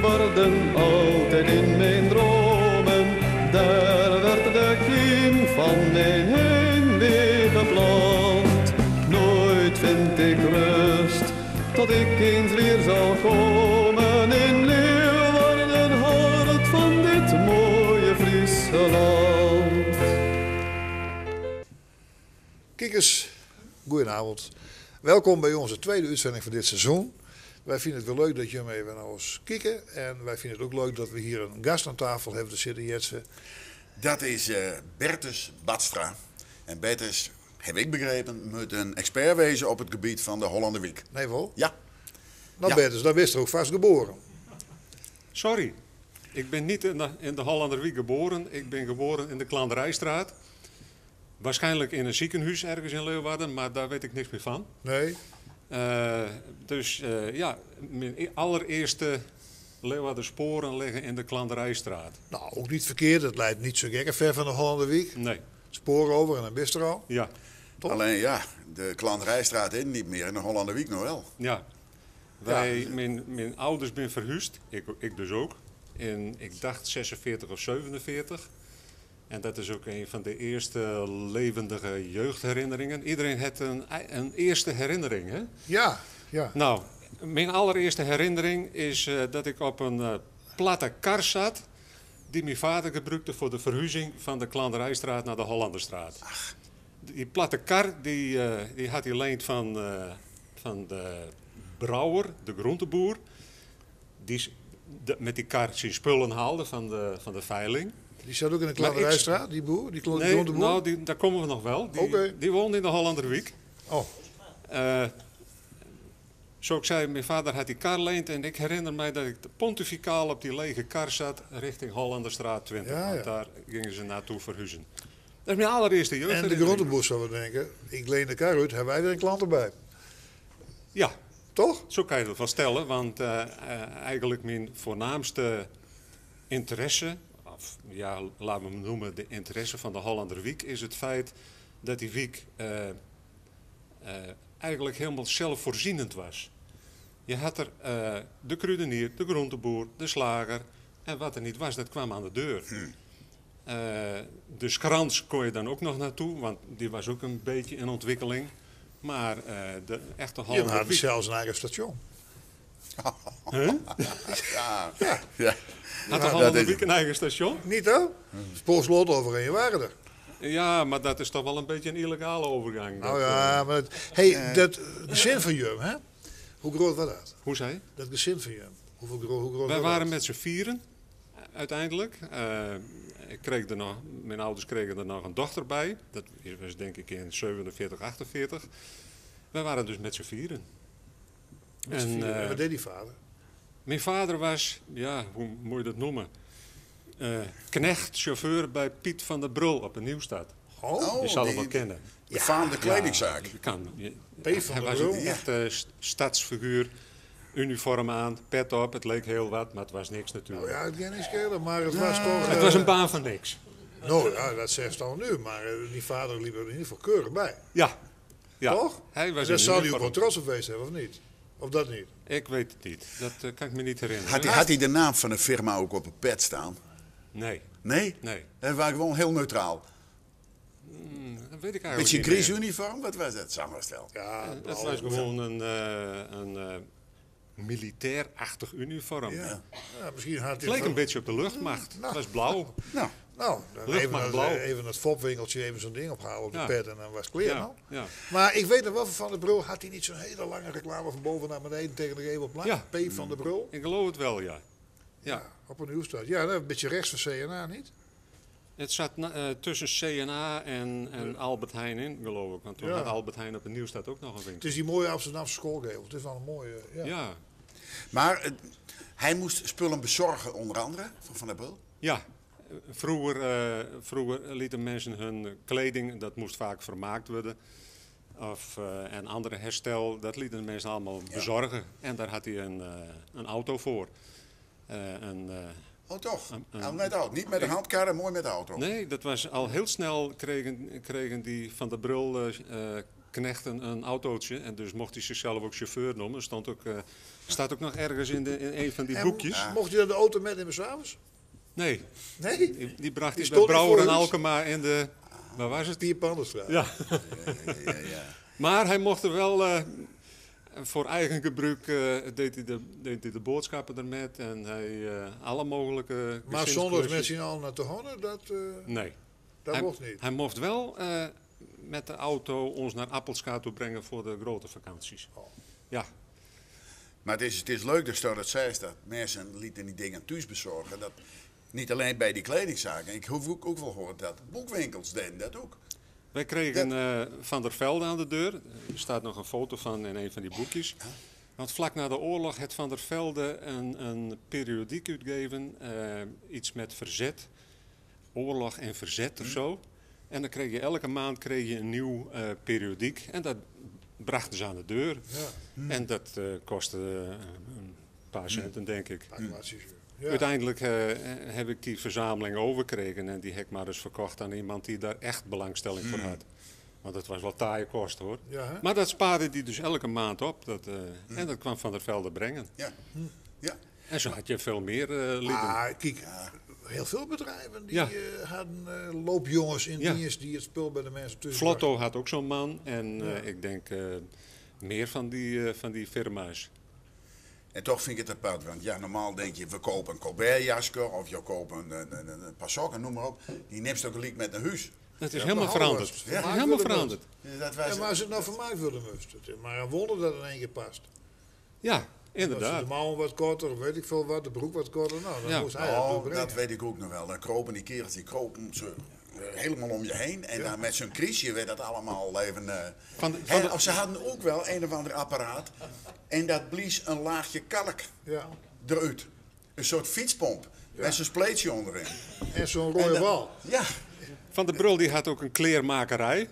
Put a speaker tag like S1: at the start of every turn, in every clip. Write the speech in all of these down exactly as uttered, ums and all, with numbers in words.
S1: Leeuwarden, altijd in mijn dromen. Daar werd de kiem van mijn heimwee geplant. Nooit vind ik rust, tot ik eens weer zal komen in Leeuwarden, hart van dit mooie Friese land.
S2: Kijkers, goedenavond. Welkom bij onze tweede uitzending van dit seizoen. Wij vinden het wel leuk dat jullie even naar ons kijken. En wij vinden het ook leuk dat we hier een gast aan tafel hebben te zitten, Jetsen.
S3: Dat is uh, Bertus Badstra. En Bertus, heb ik begrepen, moet een expert wezen op het gebied van de Hollanderwiek.
S2: Nee, wel?
S3: Ja.
S2: Nou,
S3: Ja.
S2: Bertus, daar wist er ook vast geboren.
S4: Sorry, ik ben niet in de, in de Hollanderwiek geboren. Ik ben geboren in de Klanderijstraat. Waarschijnlijk in een ziekenhuis ergens in Leeuwarden, maar daar weet ik niks meer van.
S2: Nee?
S4: Uh, dus uh, ja, mijn e- allereerste Leeuwarden sporen liggen in de Klanderijstraat.
S2: Nou, ook niet verkeerd. Het leidt niet zo gekke ver van de Hollanderwiek.
S4: Nee,
S2: Sporen over en dan bist er al.
S4: ja,
S2: Toch?
S3: Alleen ja, de Klanderijstraat in niet meer en de Hollanderwiek nog wel.
S4: ja. Wij, mijn, mijn ouders zijn verhuisd, ik, ik dus ook, in, ik dacht zesenveertig of zevenenveertig. En dat is ook een van de eerste levendige jeugdherinneringen. Iedereen heeft een, een eerste herinnering, hè?
S2: Ja, ja.
S4: Nou, mijn allereerste herinnering is uh, dat ik op een uh, platte kar zat die mijn vader gebruikte voor de verhuizing van de Klanderijstraat naar de Hollanderstraat. Die platte kar die, uh, die had hij leend van, uh, van de brouwer, de groenteboer. Die s- de- met die kar zijn spullen haalde van de, van de veiling.
S2: Die zat ook in de
S4: Maar ik-
S2: Klanderijstraat, die boer, die klo-
S4: Nee,
S2: groenteboer?
S4: nou, die, daar komen we nog wel. Die,
S2: Oké.
S4: die woonde in de Hollanderwiek.
S2: Oh,
S4: Uh, Zoals ik zei, mijn vader had die kar leend en ik herinner mij dat ik pontificaal op die lege kar zat richting Hollanderstraat twintig.
S2: Ja, ja.
S4: Want daar gingen ze naartoe verhuizen. Dat is mijn allereerste
S2: en de
S4: jeugdherinnering.
S2: groenteboer zou we denken, ik leen de kar uit, hebben wij weer een klant erbij.
S4: Ja,
S2: Toch?
S4: zo kan je dat wel stellen. Want uh, uh, eigenlijk mijn voornaamste interesse, of ja, laten we hem noemen de interesse van de Hollanderwiek, is het feit dat die wiek uh, uh, eigenlijk helemaal zelfvoorzienend was. Je had er uh, de kruidenier, de groenteboer, de slager en wat er niet was, dat kwam aan de deur. Uh, de Skrans kon je dan ook nog naartoe, want die was ook een beetje in ontwikkeling. Maar uh, de echte
S2: Je had
S4: Hollanderwiek...
S2: zelfs een eigen station.
S4: Huh?
S3: Ja, ja. ja.
S4: Had de
S3: dat
S4: Hollanderwiek
S3: is-
S4: een eigen station?
S2: Niet hè? Spoorslot over en je waren er.
S4: Ja, maar dat is toch wel een beetje een illegale overgang.
S2: Nou
S4: Dat,
S2: ja,
S4: uh,
S2: maar het, hey, dat gezin van Jum, hè? Hoe groot was dat?
S4: hoe zei je?
S2: Dat gezin van Jum. Hoeveel gro hoe groot
S4: Wij
S2: was
S4: waren
S2: dat?
S4: met z'n vieren, uiteindelijk. Uh, ik kreeg er nog, mijn ouders kregen er nog een dochter bij. Dat was denk ik in zevenenveertig, achtenveertig. Wij waren dus met z'n vieren.
S2: Met z'n
S4: En,
S2: vieren.
S4: uh,
S2: En wat deed die vader?
S4: Mijn vader was, ja, hoe moet je dat noemen? Uh, knecht, chauffeur bij Piet van der Brul op een Nieuwstad.
S2: Oh,
S4: Je zal hem
S3: die-
S4: wel kennen.
S3: Befaamde kledingzaak.
S4: Je kan. Je-
S2: P van
S4: hij
S2: der
S4: was
S2: Brul.
S4: een echte st- stadsfiguur. Uniform aan, pet op. Het leek heel wat, maar het was niks natuurlijk.
S2: Nou ja, het ging niet schelen, maar het was toch...
S4: Het
S2: eh,
S4: was een baan van niks.
S2: Nou ja, dat zegt dan nu, maar eh, die vader liep er in ieder geval keurig bij.
S4: Ja. ja.
S2: Toch?
S4: Hij was
S2: Daar
S4: in
S2: zou hij ook
S4: uniform.
S2: wel trots op geweest hebben, of niet? Of dat niet?
S4: Ik weet het niet. Dat eh, kan ik me niet herinneren.
S3: Had hij, had hij de naam van de firma ook op een pet staan?
S4: Nee,
S3: Nee?
S4: nee.
S3: Dat was gewoon heel neutraal.
S4: Hmm, dat weet ik eigenlijk
S3: Beetje
S4: niet
S3: grijs
S4: meer.
S3: uniform? Wat was dat samengestel?
S2: Ja,
S4: Dat
S2: nou,
S4: was gewoon een, eh, een eh, militair-achtig uniform.
S3: Ja.
S2: ja, misschien had hij...
S4: Het leek
S2: van-
S4: een beetje op de luchtmacht. Het was blauw.
S3: Nou,
S2: Nou, dan
S4: Lucht
S2: even,
S4: mag
S2: dat,
S4: blauw.
S2: even het fopwinkeltje even zo'n ding ophalen op de
S4: Ja.
S2: pet en dan was het clear,
S4: Ja,
S2: nou.
S4: ja.
S2: Maar ik weet nog wel van Van der Brul, had hij niet zo'n hele lange reclame van boven naar beneden tegen de gevel plan?
S4: Ja.
S2: P van der Brul?
S4: Ik geloof het wel, ja. Ja.
S2: Op een nieuwstad. Ja, nou, een beetje rechts van C N A, niet?
S4: Het zat na- eh, tussen C N A en, en Albert Heijn in, geloof ik. Want toen
S2: Ja.
S4: had Albert Heijn op de Nieuwstad ook nog een
S2: Het
S4: winkel.
S2: is die mooie Amsterdamse schoolgevel. Het is wel een mooie... Ja.
S4: Ja,
S3: maar eh, hij moest spullen bezorgen, onder andere, van Van der Brul.
S4: ja. Vroeger, eh, vroeger lieten mensen hun kleding, dat moest vaak vermaakt worden. Of, eh, en andere herstel, dat lieten de mensen allemaal bezorgen. En daar had hij een, eh, een auto voor. Eh, een, eh,
S3: Oh toch?
S4: Een- een-
S3: Nou, met de auto. Niet met de handkar, mooi met de auto.
S4: nee, dat was al heel snel kregen, kregen die Van der Brul eh, eh, knecht een, een autootje. En dus mocht hij zichzelf ook chauffeur noemen. Stond ook, uh, staat ook nog ergens in, de, in een van die
S2: En
S4: boekjes.
S2: mo- mocht je dan de auto met in s'avonds?
S4: Nee,
S2: Nee?
S4: die, die bracht
S2: Die
S4: hij bij
S2: stond
S4: Brouwer
S2: niet
S4: en
S2: voor huis?
S4: Alkema in de... Waar was het?
S2: Pierpanderstraat.
S4: Ja.
S3: Ja, ja, ja.
S4: Maar hij mocht er wel... Uh, voor eigen gebruik uh, deed, hij de, deed hij de boodschappen ermet. En hij uh, alle mogelijke
S2: Maar
S4: gezinsklusjes-
S2: zonder met z'n allen naar te honnen, dat, uh,
S4: Nee.
S2: dat
S4: hij,
S2: mocht niet.
S4: Hij mocht wel uh, met de auto ons naar Appelska toe brengen voor de grote vakanties.
S2: Oh.
S4: Ja,
S3: Maar het is, het is leuk dus dat het zei dat mensen lieten die dingen thuis bezorgen. Dat, niet alleen bij die kledingzaken. Ik heb ook, ook wel gehoord dat boekwinkels deden dat ook.
S4: wij kregen uh, Van der Velde aan de deur. Er staat nog een foto van in een van die boekjes. Want vlak na de oorlog had Van der Velde een, een periodiek uitgegeven. Uh, iets met verzet. Oorlog en verzet of zo. En dan kreeg je elke maand kreeg je een nieuw uh, periodiek. En dat brachten ze aan de deur.
S2: Ja,
S4: En dat uh, kostte uh, een paar centen, denk ik.
S2: acclimaties. Ja.
S4: Uiteindelijk uh, heb ik die verzameling overgekregen en die heb ik maar eens verkocht aan iemand die daar echt belangstelling voor had. Want het was wel taaie kost hoor.
S2: Ja, hè?
S4: Maar dat spaarde die dus elke maand op. Dat, uh, En dat kwam Van der Velde brengen.
S3: Ja. ja.
S4: En zo had je veel meer uh, lieden.
S2: Maar kijk, heel veel bedrijven die
S4: Ja.
S2: uh, hadden uh, loopjongens in
S4: Ja.
S2: dienst die het spul bij de mensen tussen.
S4: Flotto had ook zo'n man. En uh,
S2: Ja.
S4: ik denk uh, meer van die, uh, van die firma's.
S3: En toch vind ik het apart, want ja, normaal denk je, we kopen een Colbert-jasje of je koopt een, een, een, een paar sokken, noem maar op. Die neemt ook gelijk met naar huis.
S4: Het is
S2: Ja,
S4: helemaal
S2: maar
S4: veranderd.
S2: alles.
S4: Het is
S2: Ja.
S4: helemaal
S2: Ja.
S4: veranderd.
S3: Dat was,
S2: Ja, maar als het nou vermaakt willen moest. Het is maar een wonder dat het in één keer past.
S4: Ja,
S2: Als
S4: inderdaad.
S2: de mouwen wat korter, of weet ik veel wat, de broek wat korter, nou, dan
S4: Ja.
S2: moest hij het
S3: oh,
S2: doorbrengen.
S3: dat weet ik ook nog wel. Dan kropen die kerels, die kropen ze uh, helemaal om je heen. En
S2: Ja.
S3: dan met zo'n kriesje werd dat allemaal even... uh,
S4: Van de- van
S3: en,
S4: de-
S3: of ze hadden ook wel een of ander apparaat. En dat blies een laagje kalk
S2: Ja.
S3: eruit. Een soort fietspomp. Met zo'n spleetje onderin.
S2: En zo'n
S3: En
S2: rode
S3: dan-
S2: bal.
S3: Ja.
S4: Van der Brul die had ook een kleermakerij.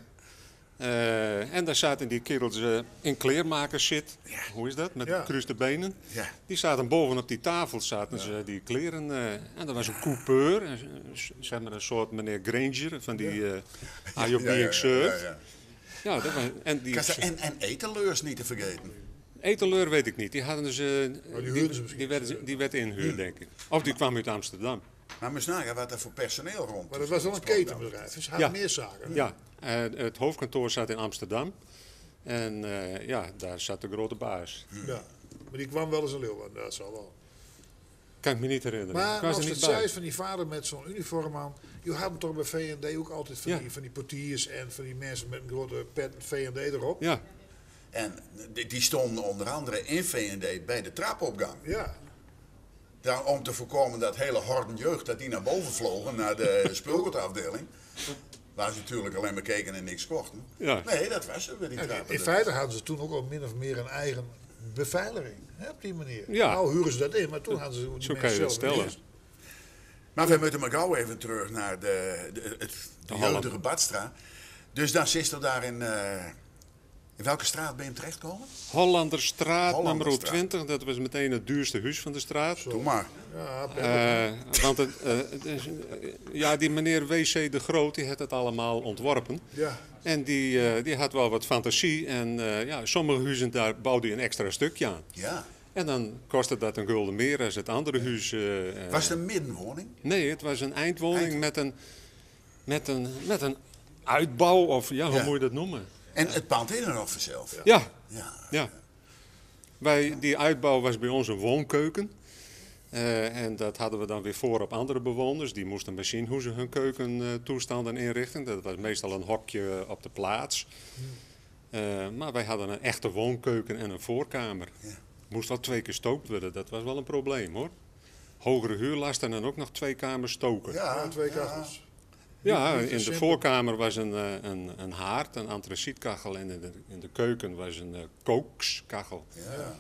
S4: Uh, en daar zaten die kerels uh, in kleermakerszit.
S3: Ja.
S4: Hoe is dat? Met
S2: Ja.
S4: gekruiste benen.
S3: Ja.
S4: Die zaten bovenop die tafel, zaten ze die kleren. Uh, en er was een coupeur, uh, zeg maar een soort meneer Granger van die uh, Are You
S3: Ja, ja,
S4: Being
S3: ja,
S4: Served?
S3: ja, ja.
S4: Ja, dat was, en die
S3: Kassa- En, en etenleurs niet te vergeten.
S4: eteleur weet ik niet. Die hadden ze.
S2: Oh, die
S4: die,
S2: huurden ze misschien.
S4: die, werd, die werd inhuurd, denk ik. Of die kwam uit Amsterdam.
S3: Maar moet je nagaan wat er voor personeel rond.
S2: Maar dat was wel een ketenbedrijf. Dus hij had meer zaken.
S4: Ja, uh, het hoofdkantoor zat in Amsterdam. En uh, ja, daar zat de grote baas.
S2: Ja. Maar die kwam wel eens een leeuw aan, dat zal wel.
S4: Kan ik me niet herinneren.
S2: Maar
S4: ik was
S2: als
S4: er
S2: het
S4: niet bij.
S2: zei van die vader met zo'n uniform aan. Je had toch bij V en D ook altijd van,
S4: Ja.
S2: die, van die portiers en van die mensen met een grote pet V en D erop.
S4: Ja,
S3: En die die stonden onder andere in V en D bij de trapopgang.
S2: Ja.
S3: Daar, om te voorkomen dat hele horden jeugd dat die naar boven vlogen, naar de speelgoedafdeling. Waar ze natuurlijk alleen maar keken en niks kochten.
S4: Ja.
S3: Nee, dat was het bij die
S2: En
S3: trappen.
S2: in feite hadden ze toen ook al min of meer een eigen beveiliging. Hè, op die manier.
S4: Ja.
S2: Nou huren ze dat in, maar toen hadden ze die
S4: Zo kan
S2: mensen
S4: je dat
S2: zelf in
S4: stellen.
S2: dienst.
S3: Maar we moeten maar gauw even terug naar de, de, het, de
S4: Holland.
S3: jeugdige Badstra. Dus dan zit er daar in... uh, in welke straat ben je hem terechtgekomen?
S4: Hollanderstraat nummer
S3: Hollanderstraat.
S4: twintig. Dat was meteen het duurste huis van de straat.
S3: Doe maar.
S2: Ja, Pep,
S4: Uh, want het, uh, het is, uh, ja, die meneer W C de Groot die had het allemaal ontworpen.
S2: ja.
S4: En die, uh, die had wel wat fantasie. En uh, ja, sommige huizen daar bouwde hij een extra stukje aan.
S3: Ja.
S4: En dan kostte dat een gulden meer als het andere huis. Uh, uh,
S3: Was het een middenwoning?
S4: Nee, het was een eindwoning
S3: Eind-
S4: met, een, met, een, met een uitbouw. Of ja, hoe
S3: Ja.
S4: moet je dat noemen?
S3: En het pand in en of vanzelf. Ja.
S4: Ja,
S3: Ja.
S4: ja. Wij, die uitbouw was bij ons een woonkeuken. Uh, en dat hadden we dan weer voor op andere bewoners. Die moesten maar zien hoe ze hun keukentoestanden inrichten. Dat was meestal een hokje op de plaats. Uh, maar wij hadden een echte woonkeuken en een voorkamer.
S3: Ja.
S4: Moest wel twee keer stookt worden. Dat was wel een probleem hoor. Hogere huurlasten en ook nog twee kamers stoken. Ja,
S2: Ja, twee kachels.
S4: ja
S2: Niet te
S4: in de
S2: simpel.
S4: voorkamer was een, uh, een, een haard, een antracietkachel. En in de, in de keuken was een uh, kookskachel.
S3: Ja.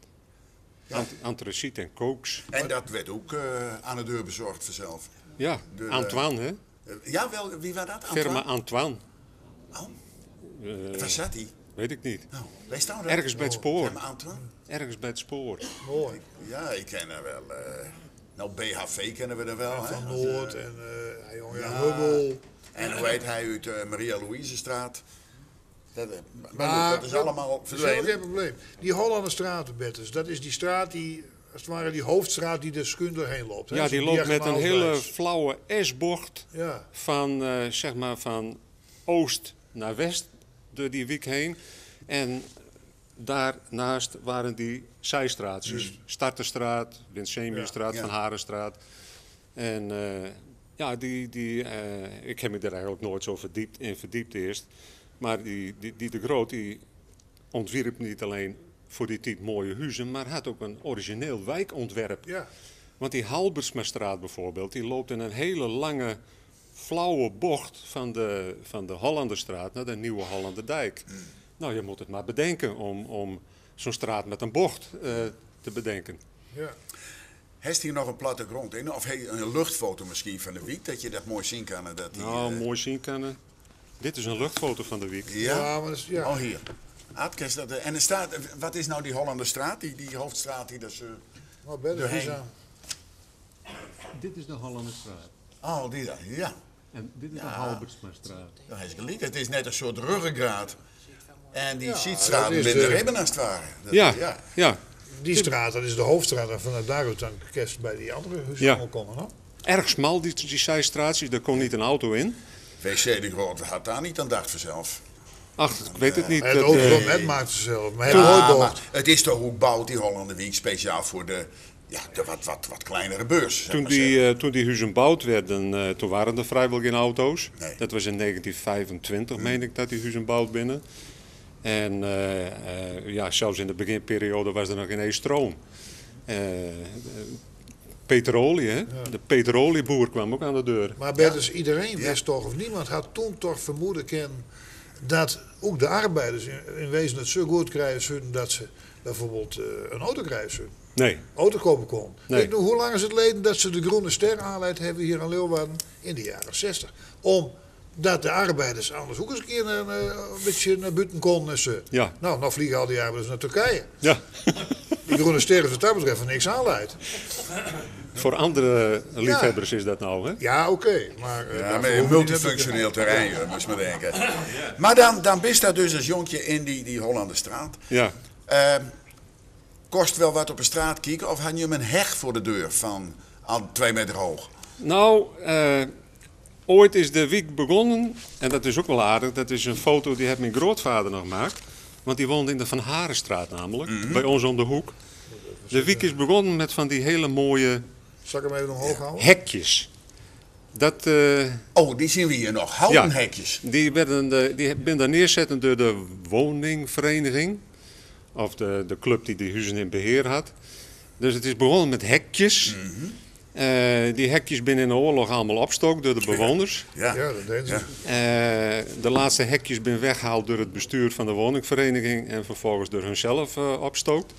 S4: Ant, antraciet en kooks.
S3: En dat werd ook uh, aan de deur bezorgd vanzelf.
S4: Ja,
S3: De-
S4: Antoine hè.
S3: Uh, ja, wel, wie was dat? Antoine?
S4: Firma Antoine.
S3: Oh,
S4: Uh,
S3: waar zat hij?
S4: weet ik niet.
S3: Nou, lees dan dat.
S4: Ergens bij het spoor.
S3: Firma Antoine?
S4: Ergens bij het spoor.
S2: Mooi.
S3: Ja, ik ken er wel. Uh, nou, B H V kennen we er wel. hè?
S2: Van
S3: Als,
S2: Noord
S3: uh,
S2: en uh, ja, jongen, ja,
S3: ja.
S2: Hubbel.
S3: En hoe heet hij uit uh, Maria Louisestraat? Dat, eh, maar
S2: Maar
S3: goed, dat is allemaal
S2: dat is helemaal
S3: verdwenen.
S2: geen probleem. Die Hollanderstraat, Bertus, dat is die straat die, als het ware die hoofdstraat die de Skun doorheen loopt. Hè?
S4: Ja, die
S2: Zo'n
S4: loopt met een hele
S2: diagonaalswijs.
S4: flauwe S-bocht
S2: Ja,
S4: van, eh, zeg maar van oost naar west door die wiek heen. En daarnaast waren die zijstraat. Dus Starterstraat, Winsemiusstraat,
S3: Ja.
S4: Van Harenstraat. En eh, ja, die, die, eh, ik heb me daar eigenlijk nooit zo verdiept, in verdiept eerst. Maar die, die, die de Groot die ontwierp niet alleen voor die tijd mooie huizen, maar had ook een origineel wijkontwerp.
S2: ja.
S4: Want die Halbersmastraat bijvoorbeeld, die loopt in een hele lange, flauwe bocht van de, van de Hollanderstraat naar de Nieuwe Hollanderdijk.
S3: Hmm.
S4: Nou, je moet het maar bedenken om, om zo'n straat met een bocht eh, te bedenken.
S2: ja.
S3: Heeft hier nog een plattegrond in? Of hey, een luchtfoto misschien van de wiek, dat je dat mooi zien kan? Dat die,
S4: Nou,
S3: eh,
S4: mooi zien kunnen. Dit is een luchtfoto van de wiek.
S3: Ja?
S2: Ja, maar dat is, ja.
S3: Oh, hier. Aardkes, dat, eh, en er staat, wat is nou die Hollanderstraat, die, die hoofdstraat die dus... eh,
S2: Maar Bertus,
S3: doorheen.
S2: is aan.
S4: Dit is de Hollanderstraat.
S3: oh, die daar, ja.
S4: En dit is
S3: Ja.
S4: de Halbersmastraat.
S3: Dat is gelijk. Het is net een soort ruggengraat. En die
S2: Ja,
S3: Sietstraat
S2: dat is
S3: met de
S2: de-
S3: ribben als het ware. Dat-
S4: Ja,
S3: ja.
S4: ja.
S2: Die straat, dat is de hoofdstraat en vanuit daaruit dan kerst bij die andere huizen
S4: Ja.
S2: allemaal komen. No?
S4: Erg smal, die, die zijstraatjes, daar kon niet een auto in.
S3: W C de Groot had daar niet aan dacht vanzelf.
S4: Ach, ik weet het niet.
S2: Het
S4: dat,
S2: ook
S4: eh,
S2: wel net maakt ze zelf. Maar hij
S3: Ja,
S2: heeft nooit
S3: maar
S2: bocht.
S3: het is toch ook bouwt die Hollande Wiek speciaal voor de, ja, de wat, wat, wat kleinere beurs. zeg
S4: Toen
S3: maar
S4: die,
S3: zeggen.
S4: eh, toen die huizen gebouwd werden, eh, toen waren er vrijwel geen auto's.
S3: Nee.
S4: Dat was in negentien vijfentwintig, meen ik, dat die huizen gebouwd binnen. En eh, eh, ja, zelfs in de beginperiode was er nog geen eens stroom. Eh, eh, petrolie, hè? De petrolieboer kwam ook aan de deur.
S2: Maar Bertus, iedereen wist toch, of niemand had toen toch vermoeden kunnen dat ook de arbeiders in, in wezen het zo goed krijgen zullen dat ze bijvoorbeeld eh, een auto krijgen zullen.
S4: Nee,
S2: Auto kopen kon.
S4: Nee.
S2: Weet je hoe lang is het geleden dat ze de Groene Ster aanleid hebben hier in Leeuwarden? In de jaren zestig. Omdat de arbeiders anders ook eens een keer een, eh, een beetje naar buiten konden. En ze.
S4: ja.
S2: Nou, nou vliegen al die arbeiders naar Turkije.
S4: Ja.
S2: Die Groene Ster is wat dat betreft van niks aanleidt.
S4: Voor andere liefhebbers is dat nou, hè?
S2: Ja, oké. maar eh,
S3: Ja,
S2: daarvoor
S3: met een
S2: hoeven die
S3: multifunctioneel terrein, je moest maar denken. Maar dan, dan bist daar dus als jonkje in die, die Hollanderstraat.
S4: Ja.
S3: Ehm, kost wel wat op een straat kijken of had je hem een heg voor de deur van al twee meter hoog?
S4: Nou, eh, ooit is de wiek begonnen, en dat is ook wel aardig, dat is een foto die heeft mijn grootvader nog gemaakt. Want die woonde in de Van Harenstraat namelijk, bij ons om de hoek. De wiek is begonnen met van die hele mooie
S2: Zal ik hem even omhoog houden?
S4: hekjes. Dat, eh,
S3: Oh, die zien we hier nog. Houten
S4: Ja.
S3: hekjes.
S4: die werden de, die ben daar neerzetten door de woningvereniging. Of de, de club die de huizen in beheer had. Dus het is begonnen met hekjes. Eh, die hekjes binnen in de oorlog allemaal opstook door de bewoners.
S3: Ja.
S2: Ja, dat deden ze.
S3: Ja.
S4: Eh, de laatste hekjes zijn weggehaald door het bestuur van de woningvereniging en vervolgens door hunzelf eh opstookt.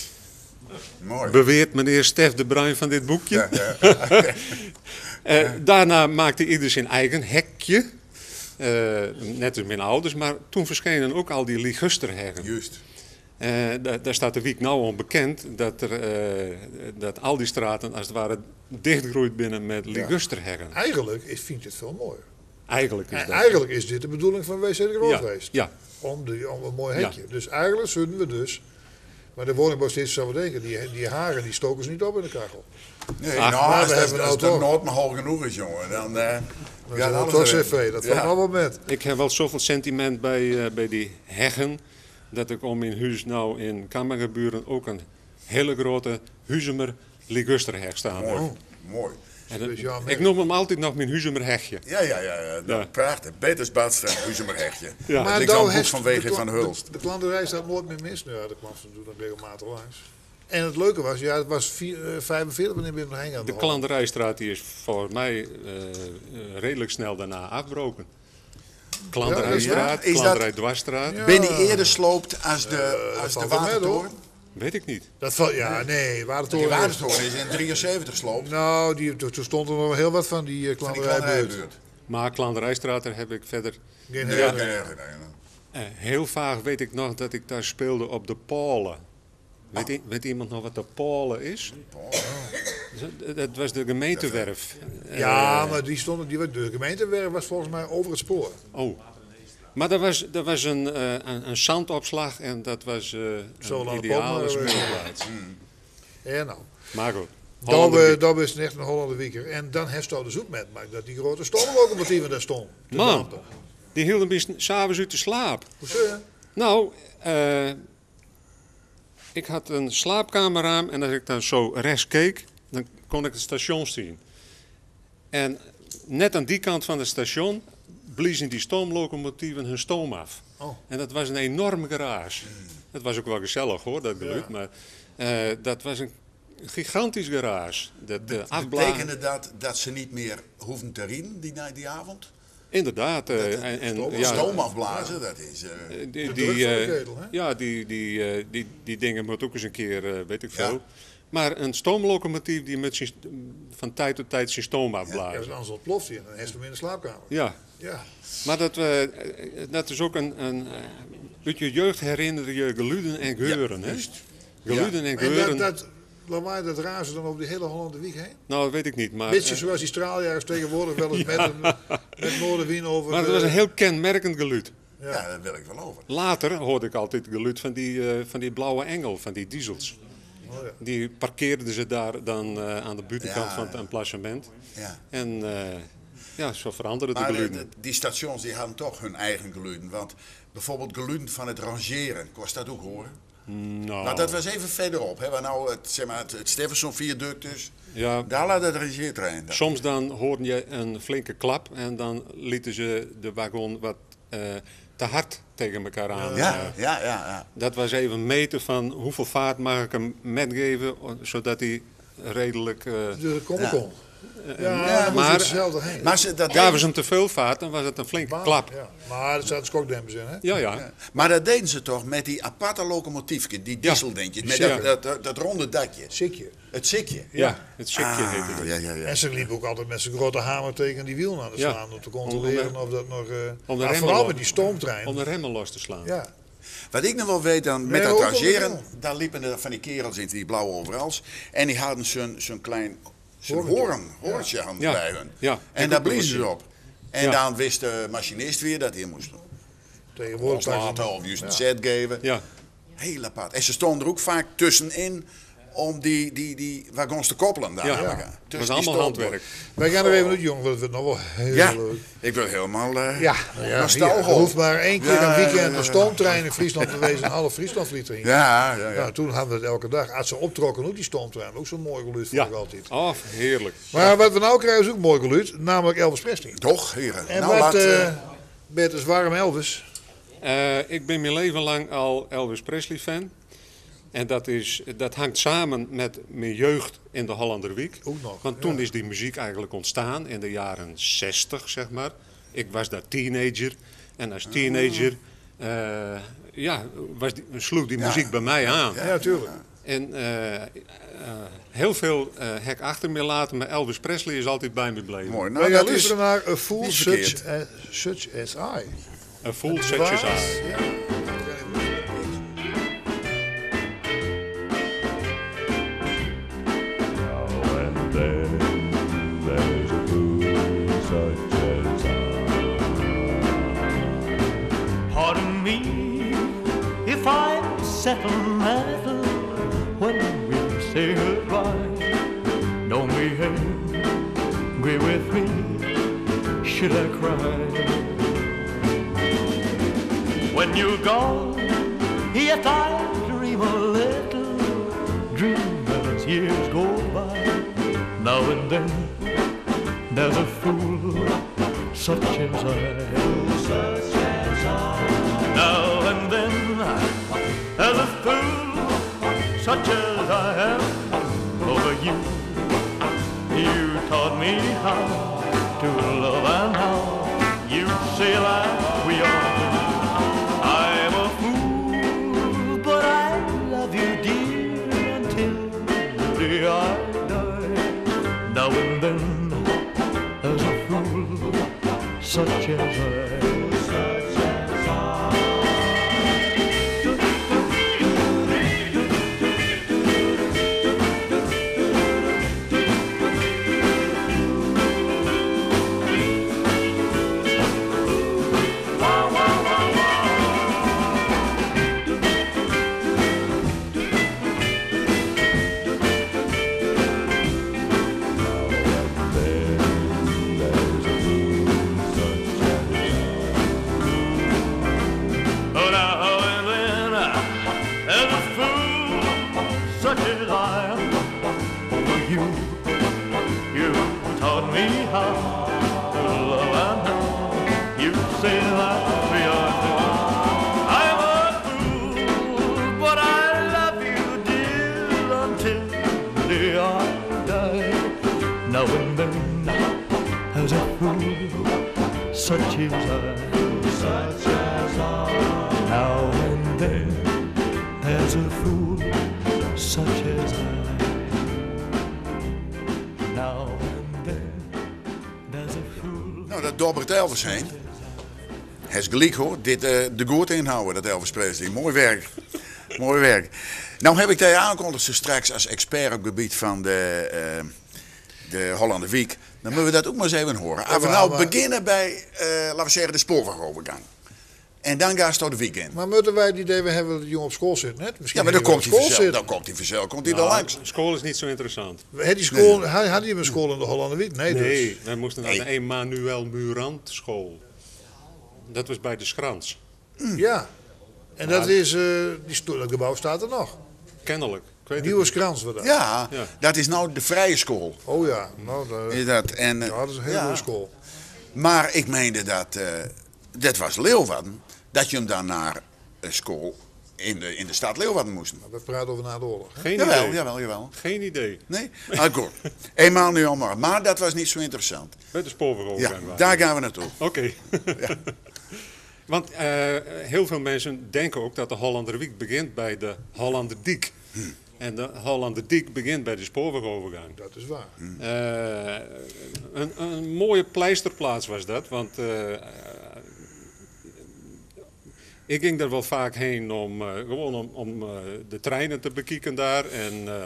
S3: Mooi.
S4: Beweert meneer Stef de Bruin van dit boekje.
S3: Ja, ja.
S4: Eh, daarna maakte ieder zijn eigen hekje. Eh, net als mijn ouders, maar toen verschenen ook al die ligusterheggen.
S3: Juist.
S4: Eh, daar, daar staat de wiek nou onbekend dat, er, eh, dat al die straten als het ware dichtgroeit binnen met ligusterheggen.
S2: Eigenlijk is, vind je het veel mooier.
S4: Eigenlijk is
S2: En
S4: dat.
S2: eigenlijk is dit de bedoeling van W C de Groot
S4: ja,
S2: geweest.
S4: ja,
S2: Om, de, om een mooi
S4: Ja.
S2: hekje. Dus eigenlijk zullen we dus. Maar de woningbouw steeds zou denken, die, die haren die stoken ze niet op in de kachel.
S3: Nee,
S4: Ach,
S3: nou,
S2: maar
S3: als
S2: we
S3: dat,
S2: hebben
S3: als
S2: nou
S3: dat
S2: toch-
S3: nooit maar hoog genoeg is, jongen, dan uh,
S2: Dat is wel toch cv, dat valt allemaal met.
S4: ik heb wel zoveel sentiment bij, eh, bij die heggen dat ik om in huis nou in Kammergeburen ook een hele grote Huizemer ligusterheg staan heb.
S3: Mooi, mooi.
S4: En dat-
S2: Speciaal merk.
S4: ik noem hem altijd nog mijn Huizemer hegje.
S3: Ja, ja, ja. ja. Nou,
S4: Ja.
S3: prachtig. Peters Badstraat, Huizemerhechtje.
S4: Ja.
S3: Maar ik
S2: daar
S3: zal een boek
S2: heeft
S3: van
S2: de
S3: Wegen
S2: kla-
S3: van Hulst.
S2: De, de klanterij staat nooit meer mis. Nou ja, de klant doet dan regelmatig langs. En het leuke was, ja, het was vier, uh, vijfenveertig wanneer ben je nog heen gaan.
S4: De Klanderijstraat die is volgens mij eh, eh, redelijk snel daarna afgebroken. Klanderijstraat,
S3: Ja, is dat-
S4: Klanderij-dwarsstraat,
S2: Ja.
S3: Ben die eerder sloopt als de,
S2: Eh,
S3: als de
S2: valt wel mee,
S3: Watertoren?
S4: weet ik niet.
S2: Dat valt, ja, nee,
S3: De
S2: Watertoren.
S3: Watertoren is in drieënzeventig sloopt.
S2: Nou, die, toen toen stond er nog heel wat van die uh,
S3: Van die
S2: klanterijbeurt.
S3: klanderijbuurt.
S4: Maar Klanderijstraat, daar heb ik verder...
S2: Geen
S3: Ja,
S2: herinnering.
S3: nee, nee, nee, nee.
S4: eh, heel vaag weet ik nog dat ik daar speelde op de Polen. Weet, i- weet iemand nog wat de Polen is? Dat- Dat was de gemeentewerf.
S2: Ja,
S4: Eh,
S2: maar die stond, die, de gemeentewerf was volgens mij over het spoor.
S4: Oh, Maar er was, er was een, uh, een, een zandopslag en dat was uh,
S2: Zo
S4: een
S2: lang
S4: ideale
S2: komen, uh,
S4: speelplaats.
S2: Ja, nou.
S4: Maar goed.
S2: Dat,
S4: Hollander
S2: uh, dat is echt een Hollander wieker. En dan heeft hij dus ook met maar dat die grote stoomlocomotieven daar stonden. te
S4: Man,
S2: dampen.
S4: die hielden me s'avonds uit de slaap.
S2: Hoezo?
S4: Nou, uh, ik had een slaapkamerraam en als ik dan zo rechts keek, dan kon ik het station zien. En net aan die kant van het station bliezen die stoomlocomotieven hun stoom af.
S2: Oh.
S4: En dat was een enorme garage. Dat was ook wel gezellig hoor, dat geluid.
S2: Ja.
S4: Maar uh, dat was een gigantisch garage. Dat, uh, afbla-
S3: Betekende dat dat ze niet meer hoeven te rien die, die avond?
S4: Inderdaad. Uh,
S3: Dat-
S4: en, en,
S2: stoom-
S4: ja,
S3: Stoom afblazen, dat is... uh,
S4: die,
S2: De
S4: die,
S2: druk van de
S4: uh,
S2: ketel, hè?
S4: ja, die, die, uh, die, die dingen moeten ook eens een keer, uh, weet ik
S3: Ja.
S4: veel. Maar een stoomlocomotief die met zijn, van tijd tot tijd zijn stoom
S2: Ja,
S4: afblazen.
S2: anders ontploft hij en dan heeft hij hem in de slaapkamer.
S4: Ja,
S2: Ja.
S4: maar dat, uh, dat is ook een, een uh, uit je jeugd herinner je geluiden en geuren. hè?
S3: juist.
S4: Geluiden en
S2: En
S4: geuren.
S2: dat, dat lawaai, dat razen dan over die hele Hollande wiek heen?
S4: Nou, dat weet ik niet. Maar,
S2: Beetje
S4: uh,
S2: zoals die straaljagers tegenwoordig wel eens met, een, met Noorderwien over...
S4: maar het
S2: de-
S4: was een heel kenmerkend geluid.
S2: Ja.
S3: Ja, daar wil ik wel over.
S4: Later hoorde ik altijd het geluid van die, uh, van die blauwe engel, van die diesels.
S2: Oh, ja.
S4: Die parkeerden ze daar dan uh, aan de buitenkant
S3: Ja.
S4: van het emplacement.
S3: Ja.
S4: En uh, ja, zo veranderde de
S3: Maar de-
S4: geluiden.
S3: de- die stations die hadden toch hun eigen geluiden. Want bijvoorbeeld geluiden van het rangeren, kost dat ook horen?
S4: Nou,
S3: Maar dat was even verderop, hè, waar nou het, zeg maar, het, het Steffenson viaduct is.
S4: ja,
S3: Daar laat het rangeertrein. Dat-
S4: soms dan hoorde je een flinke klap en dan lieten ze de wagon wat uh, te hard tegen elkaar aan. Uh,
S3: Ja, ja, ja, ja.
S4: dat was even meten van hoeveel vaart mag ik hem metgeven, zodat hij redelijk... Uh,
S2: De kom
S3: Ja.
S2: kon. Ja,
S3: Ja,
S2: ja
S4: maar-
S2: maar hetzelfde heen.
S3: Maar, ze, dat
S4: gaven
S3: deden,
S4: ze hem te veel vaart, dan was het een flinke
S2: Baan,
S4: klap.
S2: Ja. Maar er zaten skokdempers in, hè?
S4: Ja, ja.
S3: maar dat deden ze toch met die aparte locomotiefje, die dieseldingjes, met
S4: Ja.
S3: dat, dat, dat, dat ronde dakje.
S2: Sikje.
S3: Het zikje.
S4: Ja, het sikje
S3: Ah,
S4: heette het.
S3: ja, ja, ja.
S2: En ze liepen ook altijd met zijn grote hamer tegen die wielen aan te
S4: Ja.
S2: slaan. Om te controleren
S4: Om de-
S2: of dat nog... Uh,
S4: om de
S2: ja,
S4: remmen
S2: vooral
S4: los-
S2: met die stoomtrein.
S4: Om de remmen los te slaan.
S2: Ja.
S3: Wat ik nog wel weet dan, met
S2: Nee,
S3: dat
S2: ook op de
S3: rangeren,
S2: rail.
S3: daar liepen er van die kerels in, die blauwe overals. En die hadden zo'n zo'n klein zo'n
S2: Horentje.
S3: hoorn, hoortje hadden
S4: Ja.
S3: bij hun.
S4: Ja,
S3: En
S4: ik
S3: daar
S4: ook een
S3: bliezen ze
S4: hoortje.
S3: op. En
S4: Ja.
S3: dan wist de machinist weer dat hij moest
S2: Tegenwoordig
S3: loslaten of juist een set geven.
S4: Ja.
S3: Heel apart. En ze stonden er ook vaak tussenin om die, die, die wagons te koppelen daar
S4: Ja.
S3: aan
S4: Ja.
S3: elkaar.
S4: Dat
S3: Tussen
S4: was
S3: die
S4: allemaal
S3: stoomborden.
S4: handwerk.
S2: Wij gaan er even uit, jongen, want het wordt nog wel heel
S3: Ja,
S2: leuk.
S3: ik wil helemaal uh,
S2: Ja, nou ja,
S3: nostalgisch.
S2: hier, er hoeft maar één keer
S3: Ja,
S2: een weekend
S3: ja, ja.
S2: een stoomtrein in Friesland te wezen en alle Friesland vliegt erin.
S3: Ja, ja, ja.
S2: Nou, toen hadden we het elke dag. Als ze optrokken, ook die stoomtrein. Ook zo'n mooi geluid vond
S4: Ja.
S2: ik altijd.
S4: Oh, heerlijk.
S2: Maar wat we nou krijgen is ook een mooi geluid, namelijk Elvis Presley.
S3: Toch, heren.
S2: En
S3: nou,
S2: wat,
S3: laat,
S2: eh
S3: eh,
S2: Bert is warm Elvis.
S4: Uh, ik ben mijn leven lang al Elvis Presley fan. En dat, is, dat hangt samen met mijn jeugd in de Hollanderwiek.
S2: Ook nog,
S4: Want toen
S2: ja.
S4: is die muziek eigenlijk ontstaan in de jaren zestig, zeg maar. Ik was daar teenager. En als teenager uh, ja, was die, sloeg die
S3: Ja.
S4: muziek bij mij aan.
S2: Ja, natuurlijk.
S4: En uh, uh, heel veel uh, hek achter me laten, maar Elvis Presley is altijd bij me gebleven.
S3: mooi. Nou,
S2: Wij gaan
S3: dat is,
S2: luisteren naar A Fool
S3: niet
S2: Such,
S3: verkeerd.
S2: as, such as I.
S4: A fool
S2: Is
S4: such
S2: waar?
S4: as I.
S2: Ja.
S5: Now and then there's a fool such as I.
S6: Pardon me if I'm sentimental when we say goodbye. Don't be angry with me, should I cry? When you're gone, yet I dream a little dream as years go by. Now and then there's a fool such as I. Now and then there's a fool such as I am over you. You taught me how to love and how you say like we are. I'm a fool, but I love you dear until the day I die. Now and then there's a fool such as I. Wow, wow, wow. me how to love and hold. You say that we are two. I'm a fool, but I love you, dear, until the day I die. Now and then, as a fool, such as I, such as I. Now and then, as a fool, such as I. Now and then, there's a fool.
S3: Nou, dat dobbert Elvis heen. Hij is gelijk hoor, dit uh, de goed inhouden, dat Elvis Presley. Mooi werk. Mooi werk. Nou heb ik de aankondigd zo straks als expert op het gebied van de, uh, de Hollander Week. Dan moeten we dat ook maar eens even horen. Als we nou maar... beginnen bij, uh, laten we zeggen, de spoorwegovergang. En dan gaan ze tot de weekend.
S2: Maar moeten wij het idee we hebben dat de jongen op school zit? Net? Misschien
S3: ja, maar dan
S2: hij
S3: komt, hij vanzelf, dan komt hij vanzelf. Komt hij
S4: Nou,
S3: er langs.
S4: School is niet zo interessant.
S2: Had die school, nee. had, had hij een school in de Hollander Week? Nee,
S4: Nee,
S2: dus.
S4: wij moesten naar
S3: Nee.
S4: de Emanuel Murant school. Dat was bij de Schrans.
S2: Ja. En dat is, uh, die sto- dat gebouw staat er nog.
S4: Kennelijk. Ik weet het
S2: Nieuwe
S4: niet.
S2: Skrans we dat.
S3: Ja,
S4: Ja.
S3: dat is nou de vrije school.
S2: Oh ja, nou, dat,
S3: Is dat? En, uh,
S2: ja, dat is een hele
S3: ja.
S2: goede school.
S3: Maar ik meende dat, uh, dat was Leeuwarden, dat je hem dan naar een school in de, in de stad Leeuwarden moest.
S2: We praten over na de oorlog. Hè?
S4: Geen
S3: Jawel,
S4: idee.
S3: jawel, jawel.
S4: Geen idee.
S3: Nee? Ah, goed. Eenmaal nu al maar. Maar dat was niet zo interessant.
S4: Bij de spoorwegovergang.
S3: Ja,
S4: waren
S3: daar
S4: we.
S3: gaan we naartoe.
S4: Oké. Want uh, heel veel mensen denken ook dat de Hollander Week begint bij de Hollander Diek.
S3: Hm.
S4: En de Hollander Diek begint bij de spoorwegovergang.
S2: Dat is waar.
S4: Uh, een, een mooie pleisterplaats was dat, want uh, uh, ik ging er wel vaak heen om, uh, gewoon om, om uh, de treinen te bekijken daar en uh,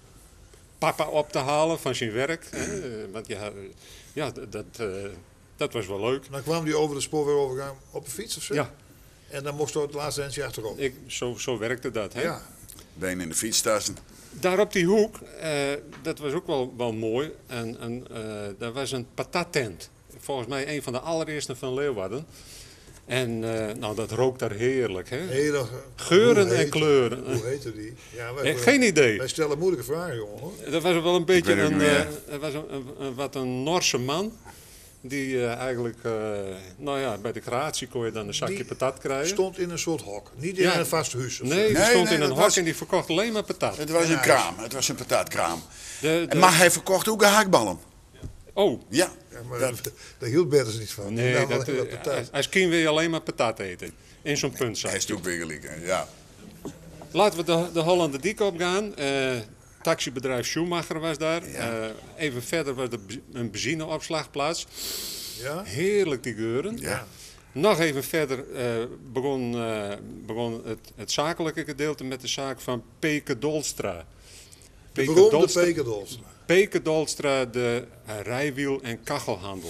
S4: papa op te halen van zijn werk. Hè? Uh, want ja, uh, ja dat, dat, uh, dat was wel leuk.
S2: Dan kwam die over de spoorwegovergang op een fiets of zo?
S4: Ja,
S2: En dan moest er het laatste eindje achterop.
S4: ik, zo, zo werkte dat. Hè?
S2: Ja.
S3: Been in de fietstassen.
S4: Daar op die hoek, uh, dat was ook wel, wel mooi. En, en, uh, daar was een patattent. Volgens mij een van de allereerste van Leeuwarden. En uh, nou, dat rook daar heerlijk. Hè?
S2: Hele,
S4: Geuren
S2: hoe
S4: en
S2: heette-
S4: kleuren.
S2: Hoe heette die? Ja, wij,
S4: Eh, geen idee.
S2: Wij stellen moeilijke vragen, jongen. Hoor.
S4: Dat was wel een beetje
S3: weet het
S4: een,
S3: niet
S4: uh,
S3: meer.
S4: het was een, een- een- wat een Norse man. Die uh, eigenlijk, uh, nou ja, bij de creatie kon je dan een zakje
S2: Die
S4: patat krijgen.
S2: Stond in een soort hok. Niet in
S4: Ja.
S2: een vast huis. of zo.
S4: Nee, die
S3: Nee,
S4: stond
S3: nee,
S4: in een
S3: dat
S4: hok
S3: was-
S4: en die verkocht alleen maar patat.
S3: Het was
S2: En
S3: een
S2: ijs.
S3: kraam. Het was een patatkraam.
S4: De, de-
S3: Maar hij verkocht ook gehaktballen.
S4: oh,
S3: Ja.
S2: Ja, maar
S3: Dat-
S2: dat, daar hield Bertens niet van.
S4: nee,
S2: Nou,
S4: dat,
S2: alleen
S4: uh,
S2: maar patat.
S4: als- als kind wil je alleen maar patat eten. In zo'n
S3: Hij
S4: puntzak.
S3: is ook weer gelijk. hè. Ja.
S4: Laten we de, de Hollander Diek opgaan. Uh, taxibedrijf Schumacher was daar.
S3: Ja.
S4: Uh, even verder was er be- een benzineopslagplaats.
S2: Ja?
S4: Heerlijk die geuren.
S3: Ja.
S4: Nog even verder uh, begon, uh, begon het, het zakelijke gedeelte met de zaak van Peke Dolstra.
S2: De
S4: Peke
S2: beroemde
S4: Dolstra-
S2: Pekerdols.
S4: Peke Dolstra, de uh, rijwiel- en kachelhandel.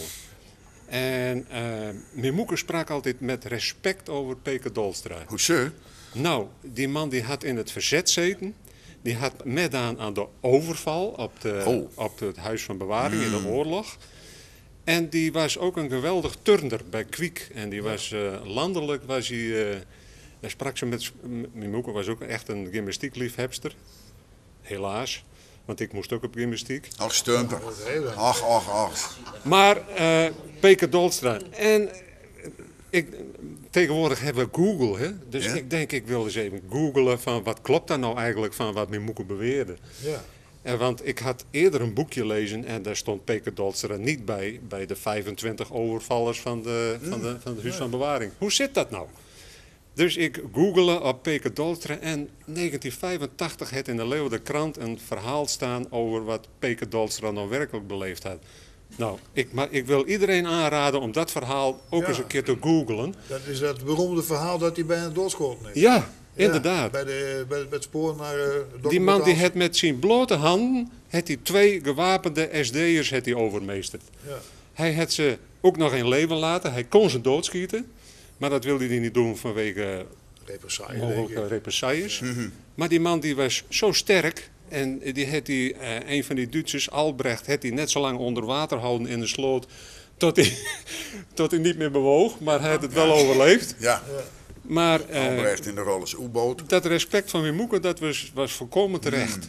S4: En uh, mijn moeder sprak altijd met respect over Peke Dolstra.
S3: Hoezo?
S4: Nou, die man die had in het verzet gezeten. Die had meedaan aan de overval op, de,
S3: Oh.
S4: op het Huis van Bewaring in de oorlog. En die was ook een geweldig turner bij Kwiek. En die was uh, landelijk, was hij, uh, daar sprak ze met, m- mijn moeder was ook echt een gymnastiekliefhebster. Helaas, want ik moest ook op gymnastiek.
S3: Ach, stumper.
S2: hele-
S3: Ach, ach, ach.
S4: Maar uh, Peke Dolstra. En eh, ik, tegenwoordig hebben we Google, hè? Dus
S3: Ja.
S4: ik denk, ik wil eens even googlen van wat klopt daar nou eigenlijk van wat mijn moeke beweerde.
S2: Ja.
S4: En want ik had eerder een boekje lezen en daar stond Peke Dolstra niet bij, bij de vijfentwintig overvallers van, de, van, de, van het Huis van Bewaring. Hoe zit dat nou? Dus ik googelde op Peke Dolstra en negentien vijfentachtig had in de Leeuwarder Krant een verhaal staan over wat Peke Dolstra nou werkelijk beleefd had. Nou, ik, maar ik wil iedereen aanraden om dat verhaal ook
S2: Ja.
S4: eens een keer te googlen.
S2: Dat is dat beroemde verhaal dat hij bijna doodschoten is.
S4: Ja,
S2: Ja,
S4: inderdaad.
S2: bij, de, bij, bij het spoor naar uh,
S4: Die man die het met zijn blote handen, had hij twee gewapende S D'ers het hij overmeesterd.
S2: Ja.
S4: Hij had ze ook nog in leven laten. Hij kon ze doodschieten. Maar dat wilde hij niet doen vanwege
S2: Represaille, denk
S4: mogelijke
S2: ik.
S4: represailles. Maar die man die was zo sterk. En die had die, uh, een van die Duitsers, Albrecht, had hij net zo lang onder water houden in de sloot. Tot hij, tot hij niet meer bewoog. Maar hij had het wel overleefd.
S3: Ja.
S4: Maar uh,
S3: Albrecht in de rol als U-boot.
S4: dat respect van mijn moeder, dat was, was volkomen terecht.